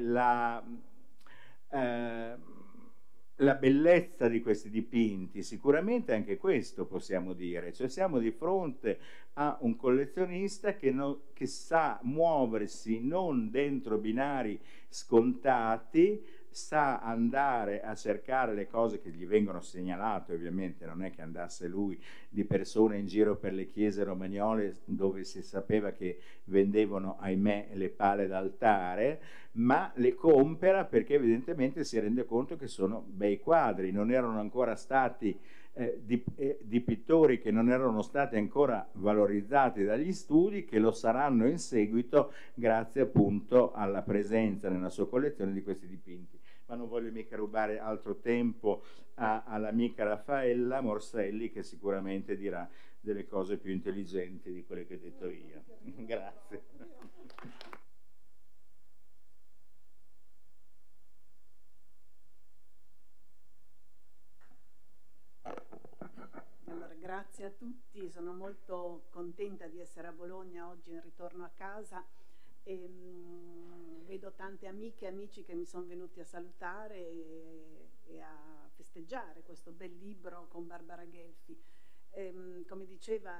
[SPEAKER 2] la bellezza di questi dipinti. Sicuramente anche questo possiamo dire, cioè siamo di fronte a un collezionista che sa muoversi non dentro binari scontati, sa andare a cercare le cose che gli vengono segnalate. Ovviamente non è che andasse lui di persona in giro per le chiese romagnole dove si sapeva che vendevano, ahimè, le pale d'altare, ma le compra perché evidentemente si rende conto che sono bei quadri, non erano ancora stati di pittori che non erano stati ancora valorizzati dagli studi, che lo saranno in seguito grazie appunto alla presenza nella sua collezione di questi dipinti. Ma non voglio mica rubare altro tempo all'amica Raffaella Morselli, che sicuramente dirà delle cose più intelligenti di quelle che ho detto io. Grazie.
[SPEAKER 3] Allora, grazie a tutti, sono molto contenta di essere a Bologna oggi in ritorno a casa e vedo tante amiche e amici che mi sono venuti a salutare e a festeggiare questo bel libro con Barbara Gelfi. Come diceva,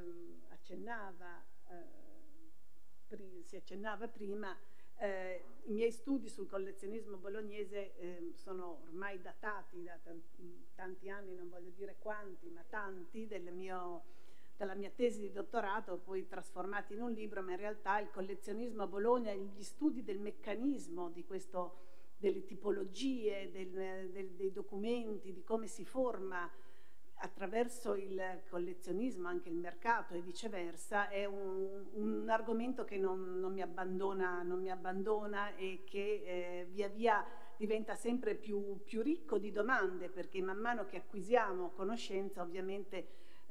[SPEAKER 3] si accennava prima, i miei studi sul collezionismo bolognese sono ormai datati da tanti anni, non voglio dire quanti, ma tanti, della mia tesi di dottorato, poi trasformati in un libro, ma in realtà il collezionismo a Bologna, gli studi del meccanismo di questo, delle tipologie, dei documenti, di come si forma attraverso il collezionismo anche il mercato e viceversa, è un argomento che non mi abbandona e che via via diventa sempre più ricco di domande, perché man mano che acquisiamo conoscenza ovviamente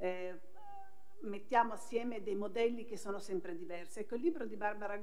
[SPEAKER 3] mettiamo assieme dei modelli che sono sempre diversi. Ecco, il libro di Barbara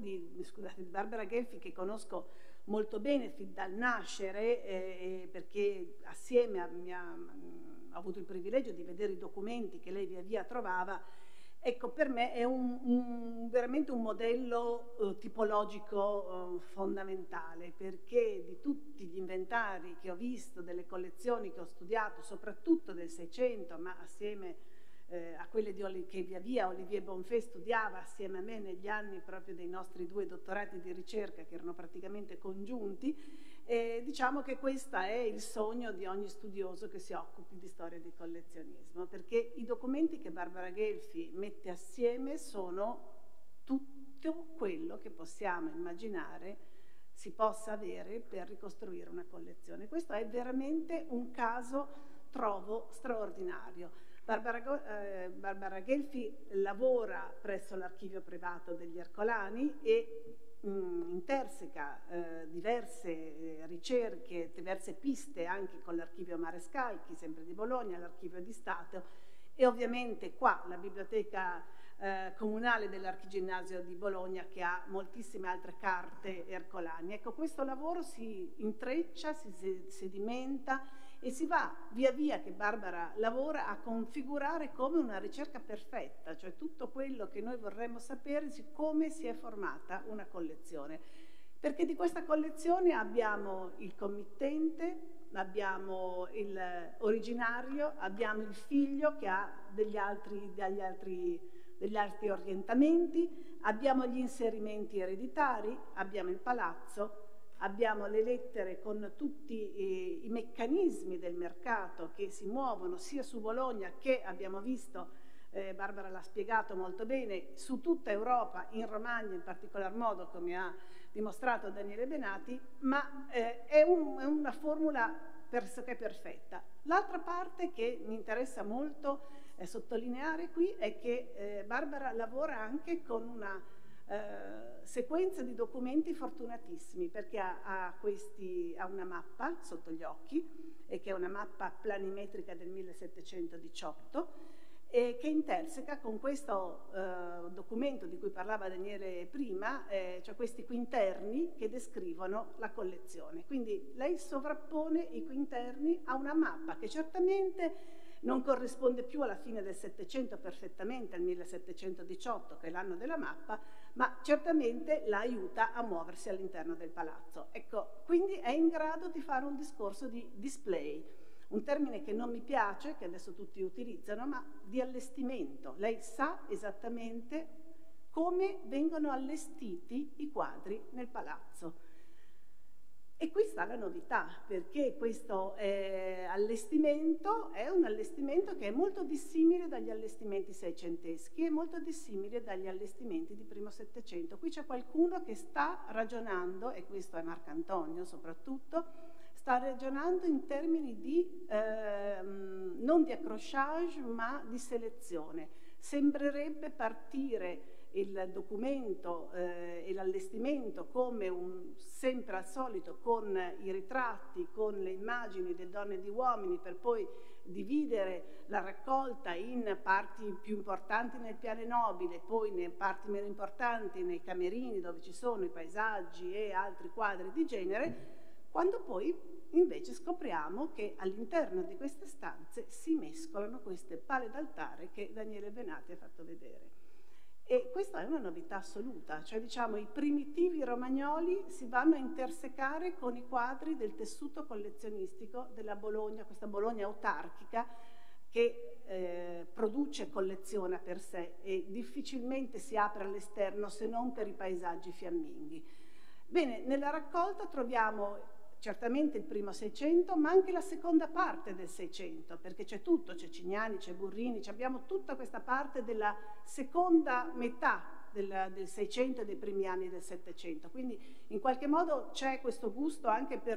[SPEAKER 3] Gelfi, che conosco molto bene fin dal nascere, perché assieme ho avuto il privilegio di vedere i documenti che lei via via trovava, ecco, per me è veramente un modello tipologico fondamentale, perché di tutti gli inventari che ho visto, delle collezioni che ho studiato, soprattutto del Seicento, ma assieme a quelle che via via Olivier Bonfè studiava assieme a me negli anni proprio dei nostri 2 dottorati di ricerca, che erano praticamente congiunti, diciamo che questo è il sogno di ogni studioso che si occupi di storia di collezionismo, perché i documenti che Barbara Gelfi mette assieme sono tutto quello che possiamo immaginare si possa avere per ricostruire una collezione. Questo è veramente un caso, trovo, straordinario. Barbara Gelfi lavora presso l'archivio privato degli Ercolani e interseca diverse ricerche, diverse piste anche con l'archivio Marescalchi, sempre di Bologna, l'archivio di Stato, e ovviamente qua la biblioteca comunale dell'Archiginnasio di Bologna, che ha moltissime altre carte Ercolani. Ecco, questo lavoro si intreccia, si sedimenta e si va via via che Barbara lavora a configurare come una ricerca perfetta, cioè tutto quello che noi vorremmo sapere su come si è formata una collezione. Perché di questa collezione abbiamo il committente, abbiamo l'originario, abbiamo il figlio che ha degli altri orientamenti, abbiamo gli inserimenti ereditari, abbiamo il palazzo, abbiamo le lettere con tutti i meccanismi del mercato che si muovono sia su Bologna che, abbiamo visto, Barbara l'ha spiegato molto bene, su tutta Europa, in Romagna in particolar modo, come ha dimostrato Daniele Benati, ma è una formula pressoché perfetta. L'altra parte che mi interessa molto sottolineare qui è che Barbara lavora anche con una sequenza di documenti fortunatissimi, perché ha una mappa sotto gli occhi, che è una mappa planimetrica del 1718, che interseca con questo documento di cui parlava Daniele prima, cioè questi quinterni che descrivono la collezione. Quindi lei sovrappone i quinterni a una mappa che certamente non corrisponde più alla fine del Settecento perfettamente, al 1718, che è l'anno della mappa, ma certamente la aiuta a muoversi all'interno del palazzo. Ecco, quindi è in grado di fare un discorso di display, un termine che non mi piace, che adesso tutti utilizzano, ma di allestimento. Lei sa esattamente come vengono allestiti i quadri nel palazzo. E qui sta la novità, perché questo allestimento è un allestimento che è molto dissimile dagli allestimenti seicenteschi e molto dissimile dagli allestimenti di primo Settecento. Qui c'è qualcuno che sta ragionando, e questo è Marcantonio soprattutto, sta ragionando in termini di non di accrochage ma di selezione. Sembrerebbe partire il documento e l'allestimento come sempre al solito, con i ritratti, con le immagini di donne e di uomini, per poi dividere la raccolta in parti più importanti nel piano nobile, poi in parti meno importanti nei camerini dove ci sono i paesaggi e altri quadri di genere, quando poi invece scopriamo che all'interno di queste stanze si mescolano queste pale d'altare che Daniele Benati ha fatto vedere. E questa è una novità assoluta, cioè diciamo i primitivi romagnoli si vanno a intersecare con i quadri del tessuto collezionistico della Bologna, questa Bologna autarchica che produce collezione per sé e difficilmente si apre all'esterno se non per i paesaggi fiamminghi. Bene, nella raccolta troviamo certamente il primo Seicento, ma anche la seconda parte del Seicento, perché c'è tutto, c'è Cignani, c'è Burrini, abbiamo tutta questa parte della seconda metà del Seicento e dei primi anni del Settecento. Quindi in qualche modo c'è questo gusto anche per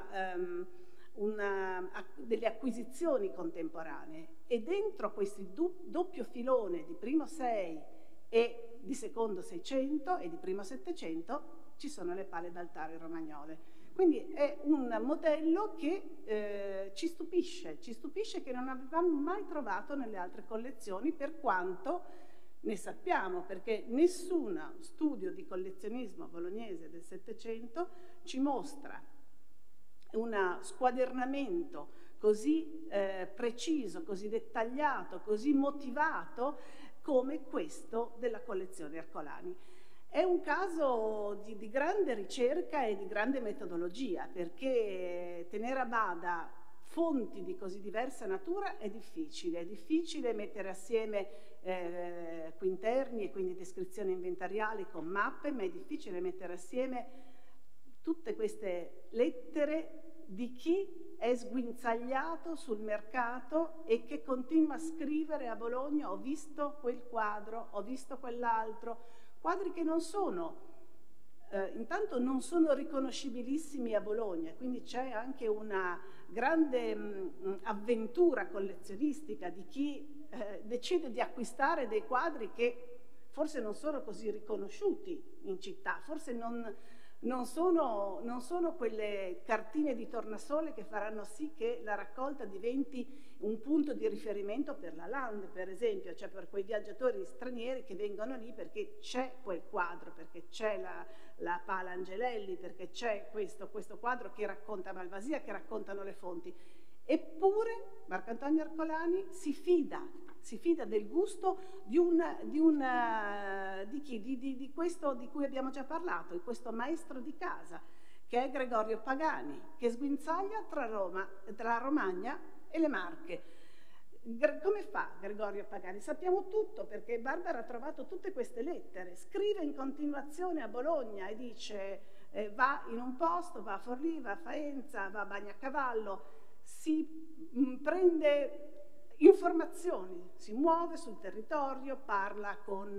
[SPEAKER 3] delle acquisizioni contemporanee, e dentro questo doppio filone di primo Sei e di secondo Seicento e di primo Settecento ci sono le pale d'altare romagnole. Quindi è un modello che ci stupisce che non avevamo mai trovato nelle altre collezioni, per quanto ne sappiamo, perché nessun studio di collezionismo bolognese del Settecento ci mostra un squadernamento così preciso, così dettagliato, così motivato come questo della collezione Ercolani. È un caso di grande ricerca e di grande metodologia, perché tenere a bada fonti di così diversa natura è difficile mettere assieme quinterni e quindi descrizioni inventariali con mappe, ma è difficile mettere assieme tutte queste lettere di chi è sguinzagliato sul mercato e che continua a scrivere a Bologna: ho visto quel quadro, ho visto quell'altro. Quadri che non sono, intanto non sono riconoscibilissimi a Bologna, quindi c'è anche una grande avventura collezionistica di chi decide di acquistare dei quadri che forse non sono così riconosciuti in città, forse non sono quelle cartine di tornasole che faranno sì che la raccolta diventi un punto di riferimento per la Lande, per esempio, cioè per quei viaggiatori stranieri che vengono lì perché c'è quel quadro, perché c'è la Pala Angelelli, perché c'è questo quadro che racconta Malvasia, che raccontano le fonti. Eppure Marcantonio Ercolani si fida del gusto di questo di cui abbiamo già parlato, di questo maestro di casa, che è Gregorio Pagani, che sguinzaglia tra la Romagna e le Marche. Come fa Gregorio Pagani? Sappiamo tutto, perché Barbara ha trovato tutte queste lettere, scrive in continuazione a Bologna e dice va in un posto, va a Forlì, va a Faenza, va a Bagnacavallo, si prende informazioni, si muove sul territorio, parla con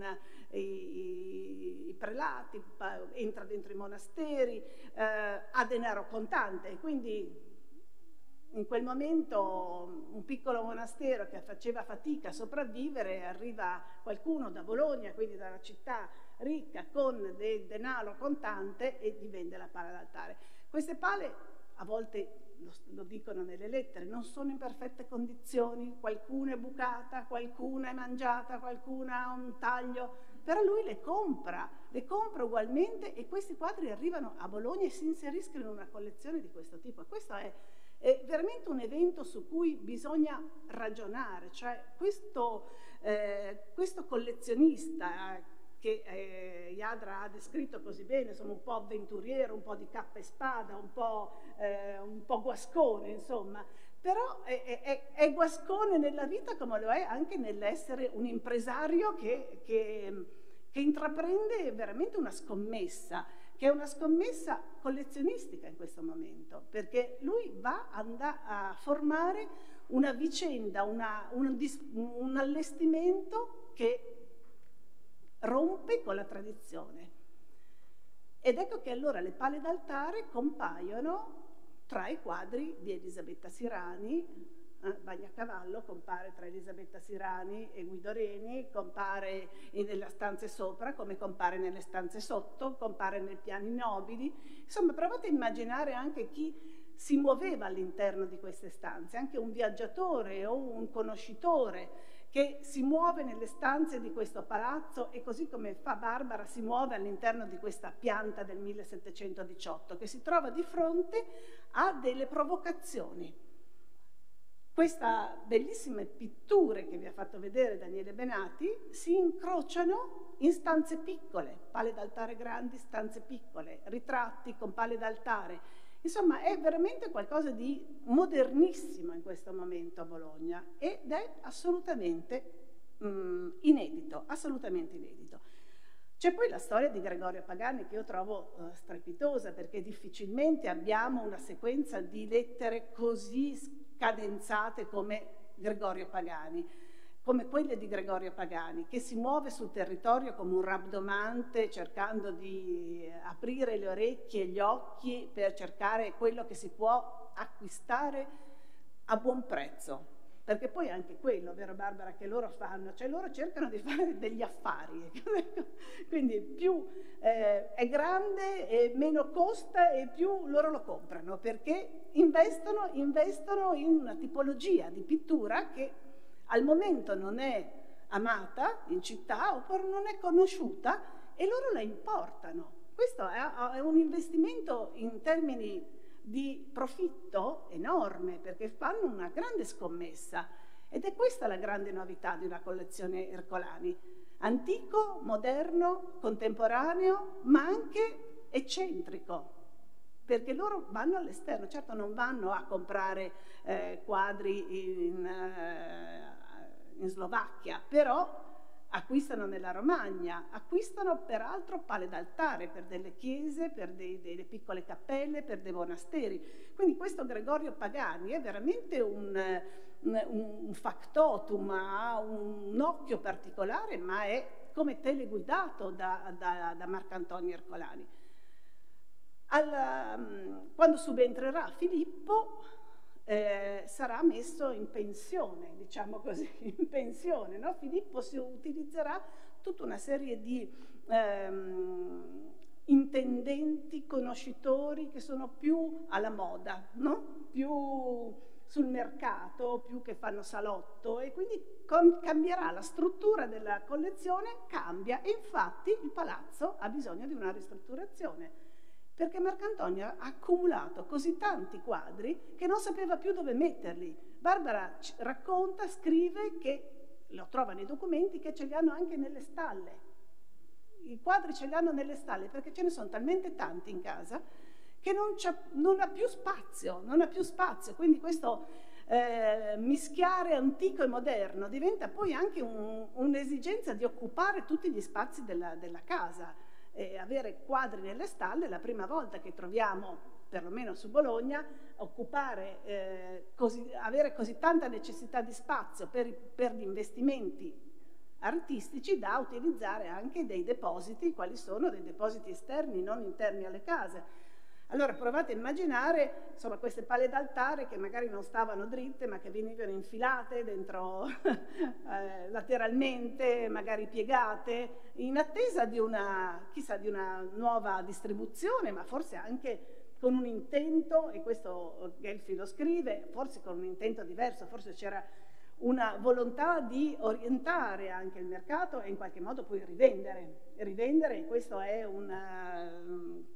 [SPEAKER 3] i prelati, entra dentro i monasteri, ha denaro contante, quindi in quel momento un piccolo monastero che faceva fatica a sopravvivere, arriva qualcuno da Bologna, quindi dalla città ricca, con del denaro contante e gli vende la pala d'altare. Queste pale a volte, lo dicono nelle lettere, non sono in perfette condizioni, qualcuna è bucata, qualcuna è mangiata, qualcuna ha un taglio, però lui le compra ugualmente, e questi quadri arrivano a Bologna e si inseriscono in una collezione di questo tipo. E questo è veramente un evento su cui bisogna ragionare, cioè questo collezionista che Jadra ha descritto così bene, insomma un po' avventuriero, un po' di cappa e spada, un po' guascone, insomma, però è guascone nella vita come lo è anche nell'essere un impresario che intraprende veramente una scommessa, che è una scommessa collezionistica in questo momento, perché lui va a formare una vicenda, un allestimento che rompe con la tradizione. Ed ecco che allora le pale d'altare compaiono tra i quadri di Elisabetta Sirani. Bagnacavallo compare tra Elisabetta Sirani e Guido Reni, compare nelle stanze sopra come compare nelle stanze sotto, compare nei piani nobili. Insomma, provate a immaginare anche chi si muoveva all'interno di queste stanze, anche un viaggiatore o un conoscitore che si muove nelle stanze di questo palazzo, e così come fa Barbara si muove all'interno di questa pianta del 1718, che si trova di fronte a delle provocazioni. Queste bellissime pitture che vi ha fatto vedere Daniele Benati si incrociano in stanze piccole, pale d'altare grandi, stanze piccole, ritratti con pale d'altare. Insomma, è veramente qualcosa di modernissimo in questo momento a Bologna, ed è assolutamente inedito, assolutamente inedito. C'è poi la storia di Gregorio Pagani che io trovo strepitosa, perché difficilmente abbiamo una sequenza di lettere così scadenzate come Gregorio Pagani, come quelle di Gregorio Pagani, che si muove sul territorio come un rabdomante cercando di aprire le orecchie e gli occhi per cercare quello che si può acquistare a buon prezzo. Perché poi anche quello, vero Barbara, che loro fanno, cioè loro cercano di fare degli affari, quindi più è grande e meno costa e più loro lo comprano, perché investono in una tipologia di pittura che al momento non è amata in città oppure non è conosciuta e loro la importano. Questo è un investimento in termini di profitto enorme, perché fanno una grande scommessa, ed è questa la grande novità di una collezione Ercolani: antico, moderno, contemporaneo, ma anche eccentrico, perché loro vanno all'esterno. Certo non vanno a comprare quadri in Slovacchia, però acquistano nella Romagna, acquistano peraltro pale d'altare per delle chiese, per delle piccole cappelle, per dei monasteri. Quindi questo Gregorio Pagani è veramente un factotum, ha un occhio particolare, ma è come teleguidato da Marcantonio Ercolani. Quando subentrerà Filippo, sarà messo in pensione, diciamo così, in pensione, no? Filippo si utilizzerà tutta una serie di intendenti, conoscitori che sono più alla moda, no? Più sul mercato, più che fanno salotto, e quindi cambierà la struttura della collezione, cambia, e infatti il palazzo ha bisogno di una ristrutturazione, perché Marcantonio ha accumulato così tanti quadri che non sapeva più dove metterli. Barbara racconta, scrive che, lo trova nei documenti, che ce li hanno anche nelle stalle. I quadri ce li hanno nelle stalle perché ce ne sono talmente tanti in casa che non ha più spazio, quindi questo mischiare antico e moderno diventa poi anche un'esigenza di occupare tutti gli spazi della casa. Avere quadri nelle stalle, la prima volta che troviamo, perlomeno su Bologna, avere così tanta necessità di spazio per gli investimenti artistici da utilizzare anche dei depositi, quali sono dei depositi esterni, non interni alle case. Allora provate a immaginare, insomma, queste pale d'altare che magari non stavano dritte ma che venivano infilate dentro lateralmente, magari piegate, in attesa di chissà, di una nuova distribuzione, ma forse anche con un intento, e questo Gelfi lo scrive, forse con un intento diverso, forse c'era una volontà di orientare anche il mercato e in qualche modo poi rivendere, e questo è un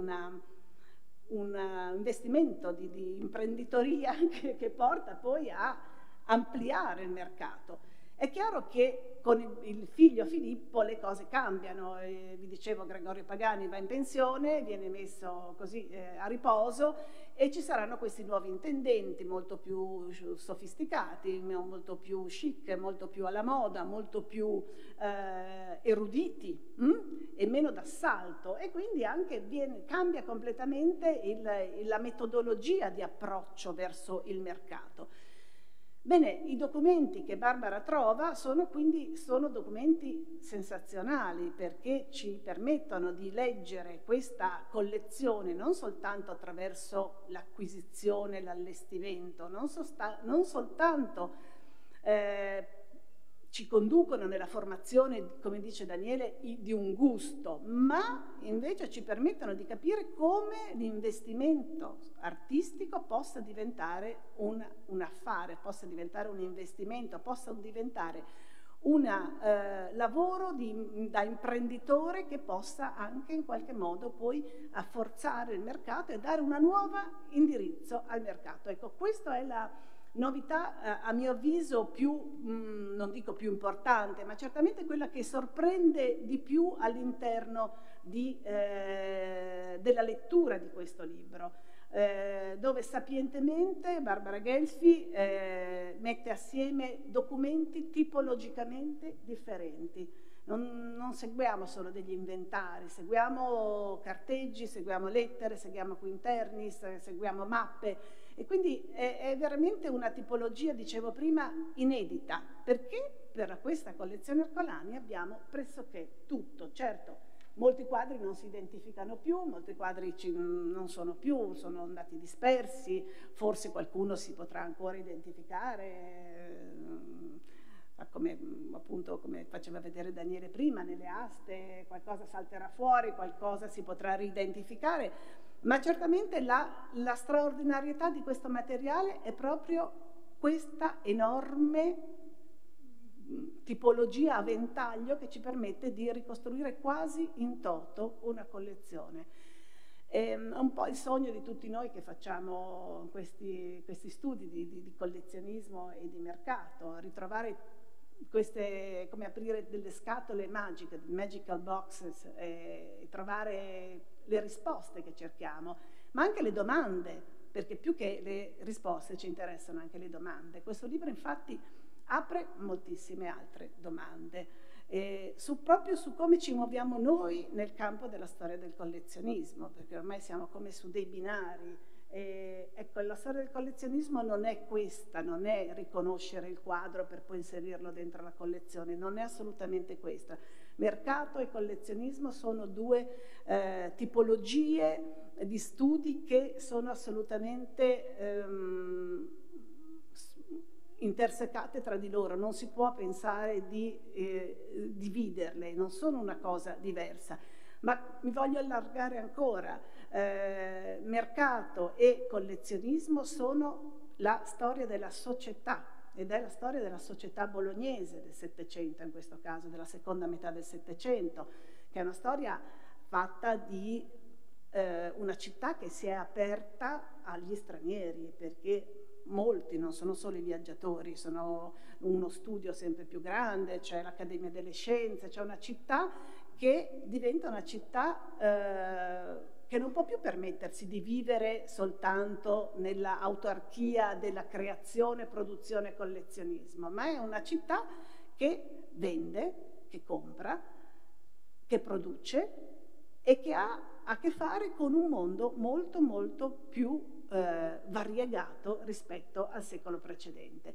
[SPEAKER 3] investimento di imprenditoria che porta poi a ampliare il mercato. È chiaro che con il figlio Filippo le cose cambiano, vi dicevo, Gregorio Pagani va in pensione, viene messo così a riposo, e ci saranno questi nuovi intendenti molto più sofisticati, molto più chic, molto più alla moda, molto più eruditi e meno d'assalto, e quindi anche cambia completamente la metodologia di approccio verso il mercato. Bene, i documenti che Barbara trova sono documenti sensazionali, perché ci permettono di leggere questa collezione non soltanto attraverso l'acquisizione, l'allestimento, non soltanto ci conducono nella formazione, come dice Daniele, di un gusto, ma invece ci permettono di capire come l'investimento artistico possa diventare un affare, possa diventare un investimento, possa diventare un lavoro da imprenditore che possa anche in qualche modo poi afforzare il mercato e dare un nuovo indirizzo al mercato. Ecco, questa è la novità, a mio avviso, non dico più importante, ma certamente quella che sorprende di più all'interno della lettura di questo libro, dove sapientemente Barbara Gelfi mette assieme documenti tipologicamente differenti, Non seguiamo solo degli inventari, seguiamo carteggi, seguiamo lettere, seguiamo quinternis, seguiamo mappe, e quindi è veramente una tipologia, dicevo prima, inedita, perché per questa collezione Ercolani abbiamo pressoché tutto. Certo, molti quadri non si identificano più, molti quadri non sono più, sono andati dispersi, forse qualcuno si potrà ancora identificare, come appunto come faceva vedere Daniele prima, nelle aste qualcosa salterà fuori, qualcosa si potrà ridentificare, ma certamente la straordinarietà di questo materiale è proprio questa enorme tipologia a ventaglio che ci permette di ricostruire quasi in toto una collezione. È un po' il sogno di tutti noi che facciamo questi studi di collezionismo e di mercato, ritrovare queste, come aprire delle scatole magiche, magical boxes, e trovare le risposte che cerchiamo, ma anche le domande, perché più che le risposte ci interessano anche le domande. Questo libro infatti apre moltissime altre domande, proprio su come ci muoviamo noi nel campo della storia del collezionismo, perché ormai siamo come su dei binari. Ecco, la storia del collezionismo non è questa, non è riconoscere il quadro per poi inserirlo dentro la collezione, non è assolutamente questa. Mercato e collezionismo sono due tipologie di studi che sono assolutamente intersecate tra di loro, non si può pensare di dividerle, non sono una cosa diversa. Ma mi voglio allargare ancora, mercato e collezionismo sono la storia della società, ed è la storia della società bolognese del Settecento, in questo caso della seconda metà del Settecento, che è una storia fatta di una città che si è aperta agli stranieri, perché molti, non sono solo i viaggiatori, sono uno studio sempre più grande, c'è l'Accademia delle Scienze, c'è una città che diventa una città che non può più permettersi di vivere soltanto nella autarchia della creazione, produzione e collezionismo, ma è una città che vende, che compra, che produce e che ha a che fare con un mondo molto molto più variegato rispetto al secolo precedente.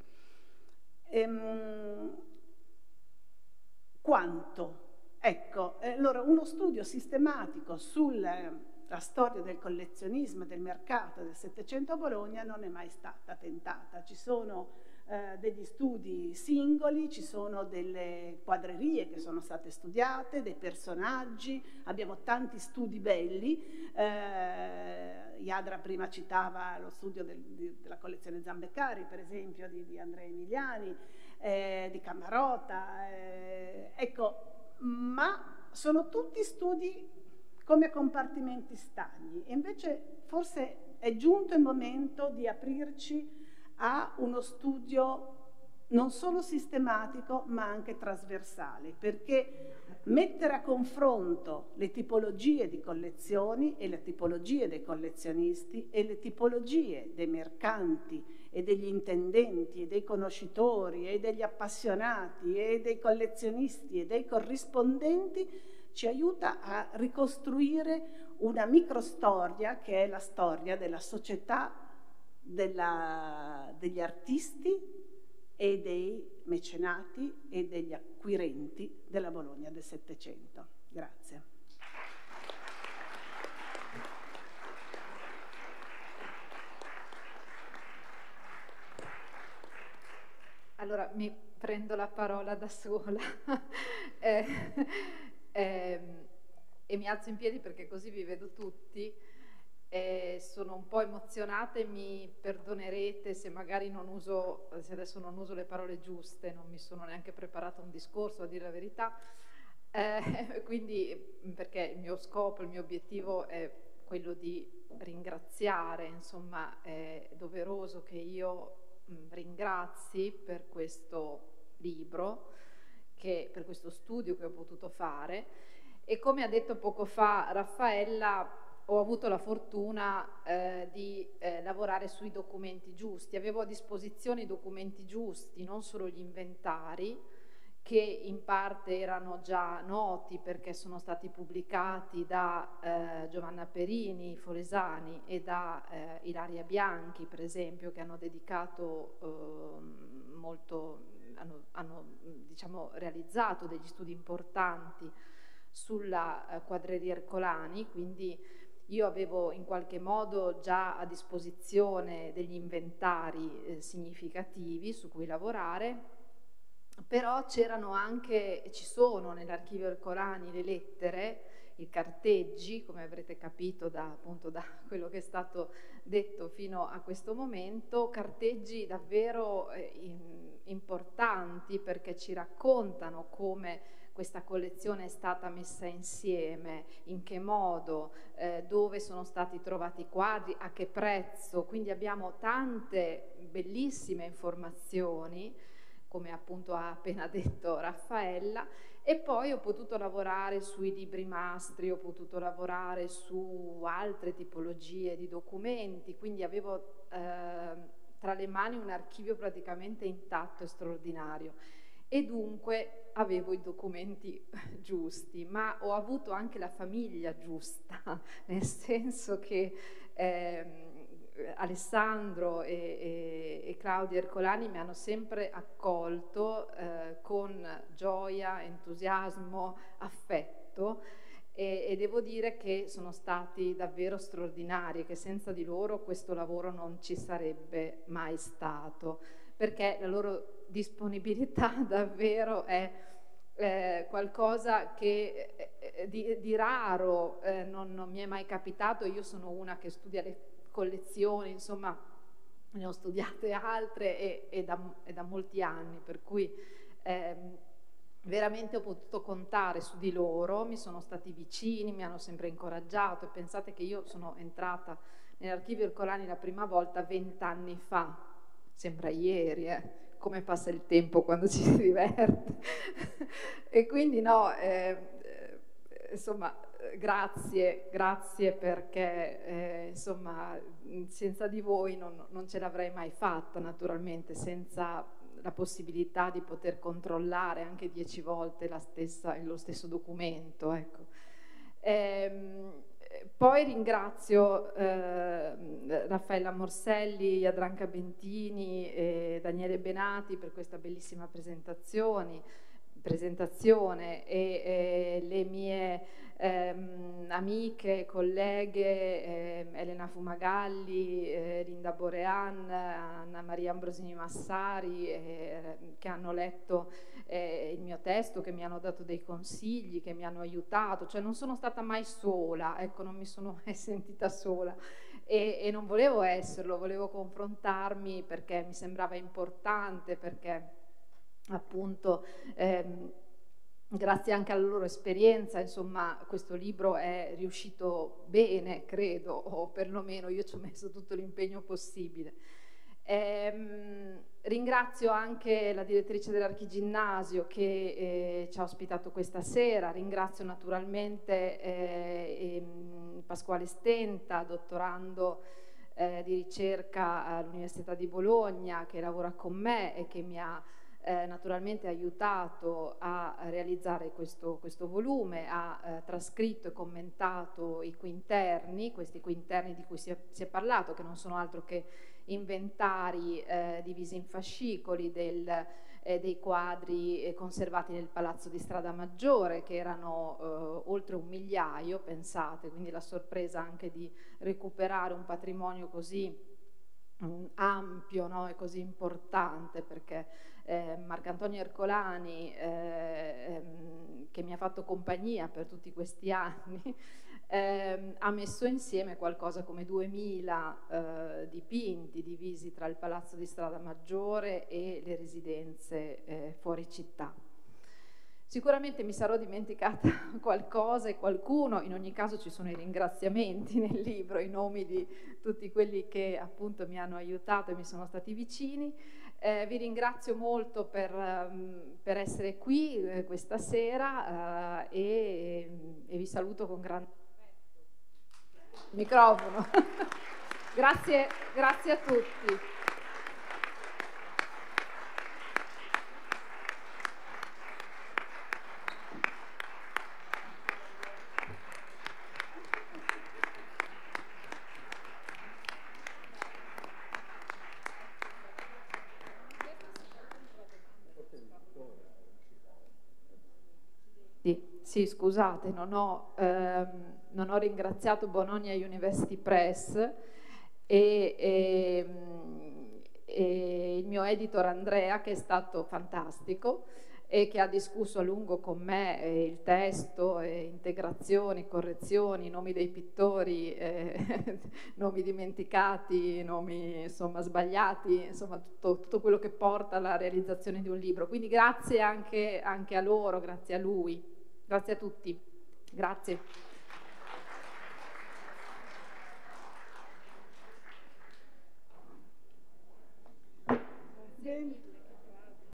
[SPEAKER 3] Quanto? Ecco, allora uno studio sistematico sulla storia del collezionismo e del mercato del Settecento a Bologna non è mai stata tentata. Ci sono degli studi singoli, ci sono delle quadrerie che sono state studiate, dei personaggi, abbiamo tanti studi belli. Iadra prima citava lo studio della collezione Zambeccari, per esempio, di Andrea Emiliani, di Camarota, ecco, ma sono tutti studi come compartimenti stagni, e invece forse è giunto il momento di aprirci a uno studio non solo sistematico ma anche trasversale, perché mettere a confronto le tipologie di collezioni e le tipologie dei collezionisti e le tipologie dei mercanti e degli intendenti e dei conoscitori e degli appassionati e dei collezionisti e dei corrispondenti ci aiuta a ricostruire una microstoria che è la storia della società degli artisti e dei mecenati e degli acquirenti della Bologna del Settecento. Grazie.
[SPEAKER 4] Allora mi prendo la parola da sola e mi alzo in piedi perché così vi vedo tutti. Sono un po' emozionata e mi perdonerete se magari se adesso non uso le parole giuste, non mi sono neanche preparata un discorso, a dire la verità, quindi perché il mio scopo, il mio obiettivo è quello di ringraziare, insomma è doveroso che io ringrazi per questo libro, per questo studio che ho potuto fare, e come ha detto poco fa Raffaella, ho avuto la fortuna di lavorare sui documenti giusti, avevo a disposizione i documenti giusti, non solo gli inventari, che in parte erano già noti perché sono stati pubblicati da Giovanna Perini, Foresani e da Ilaria Bianchi, per esempio, che hanno dedicato hanno diciamo, realizzato degli studi importanti sulla quadreria Ercolani, quindi io avevo in qualche modo già a disposizione degli inventari significativi su cui lavorare. Però c'erano anche, ci sono nell'archivio Ercolani le lettere, i carteggi, come avrete capito appunto da quello che è stato detto fino a questo momento, carteggi davvero importanti perché ci raccontano come questa collezione è stata messa insieme, in che modo, dove sono stati trovati i quadri, a che prezzo, quindi abbiamo tante bellissime informazioni, come appunto ha appena detto Raffaella, e poi ho potuto lavorare sui libri mastri, ho potuto lavorare su altre tipologie di documenti, quindi avevo tra le mani un archivio praticamente intatto e straordinario, e dunque avevo i documenti giusti, ma ho avuto anche la famiglia giusta, nel senso che Alessandro e Claudia Ercolani mi hanno sempre accolto con gioia, entusiasmo, affetto, e devo dire che sono stati davvero straordinari, che senza di loro questo lavoro non ci sarebbe mai stato, perché la loro disponibilità davvero è qualcosa che di raro non mi è mai capitato. Io sono una che studia le collezioni, insomma ne ho studiate altre e da molti anni, per cui veramente ho potuto contare su di loro, mi sono stati vicini, mi hanno sempre incoraggiato, e pensate che io sono entrata nell'archivio Ercolani la prima volta 20 anni fa, sembra ieri, come passa il tempo quando ci si diverte. E quindi no, insomma, grazie perché insomma senza di voi non ce l'avrei mai fatta, naturalmente, senza la possibilità di poter controllare anche 10 volte lo stesso documento, ecco. Poi ringrazio Raffaella Morselli, Jadranka Bentini e Daniele Benati per questa bellissima presentazione e le mie amiche, colleghe, Elena Fumagalli, Linda Borean, Anna Maria Ambrosini Massari, che hanno letto il mio testo, che mi hanno dato dei consigli, che mi hanno aiutato, cioè non sono stata mai sola, ecco, non mi sono mai sentita sola, e non volevo esserlo, volevo confrontarmi perché mi sembrava importante, perché appunto grazie anche alla loro esperienza, insomma, questo libro è riuscito bene, credo, o perlomeno io ci ho messo tutto l'impegno possibile. Ringrazio anche la direttrice dell'Archiginnasio che ci ha ospitato questa sera, ringrazio naturalmente Pasquale Stenta, dottorando di ricerca all'Università di Bologna, che lavora con me e che mi ha naturalmente aiutato a realizzare questo volume, ha trascritto e commentato i quinterni, questi quinterni di cui si è parlato, che non sono altro che inventari divisi in fascicoli dei quadri conservati nel Palazzo di Strada Maggiore, che erano oltre 1 migliaio, pensate, quindi la sorpresa anche di recuperare un patrimonio così ampio, no? E così importante, perché Marcantonio Ercolani, che mi ha fatto compagnia per tutti questi anni, ha messo insieme qualcosa come 2000 dipinti divisi tra il Palazzo di Strada Maggiore e le residenze fuori città. Sicuramente mi sarò dimenticata qualcosa e qualcuno, in ogni caso ci sono i ringraziamenti nel libro, i nomi di tutti quelli che appunto mi hanno aiutato e mi sono stati vicini. Vi ringrazio molto per essere qui questa sera e vi saluto con grande microfono. Grazie a tutti. Sì, scusate, non ho ringraziato Bologna University Press e il mio editor Andrea, che è stato fantastico e che ha discusso a lungo con me il testo, integrazioni, correzioni, nomi dei pittori, nomi dimenticati, nomi insomma sbagliati, insomma tutto quello che porta alla realizzazione di un libro. Quindi grazie anche a loro, grazie a lui, grazie a tutti. Grazie.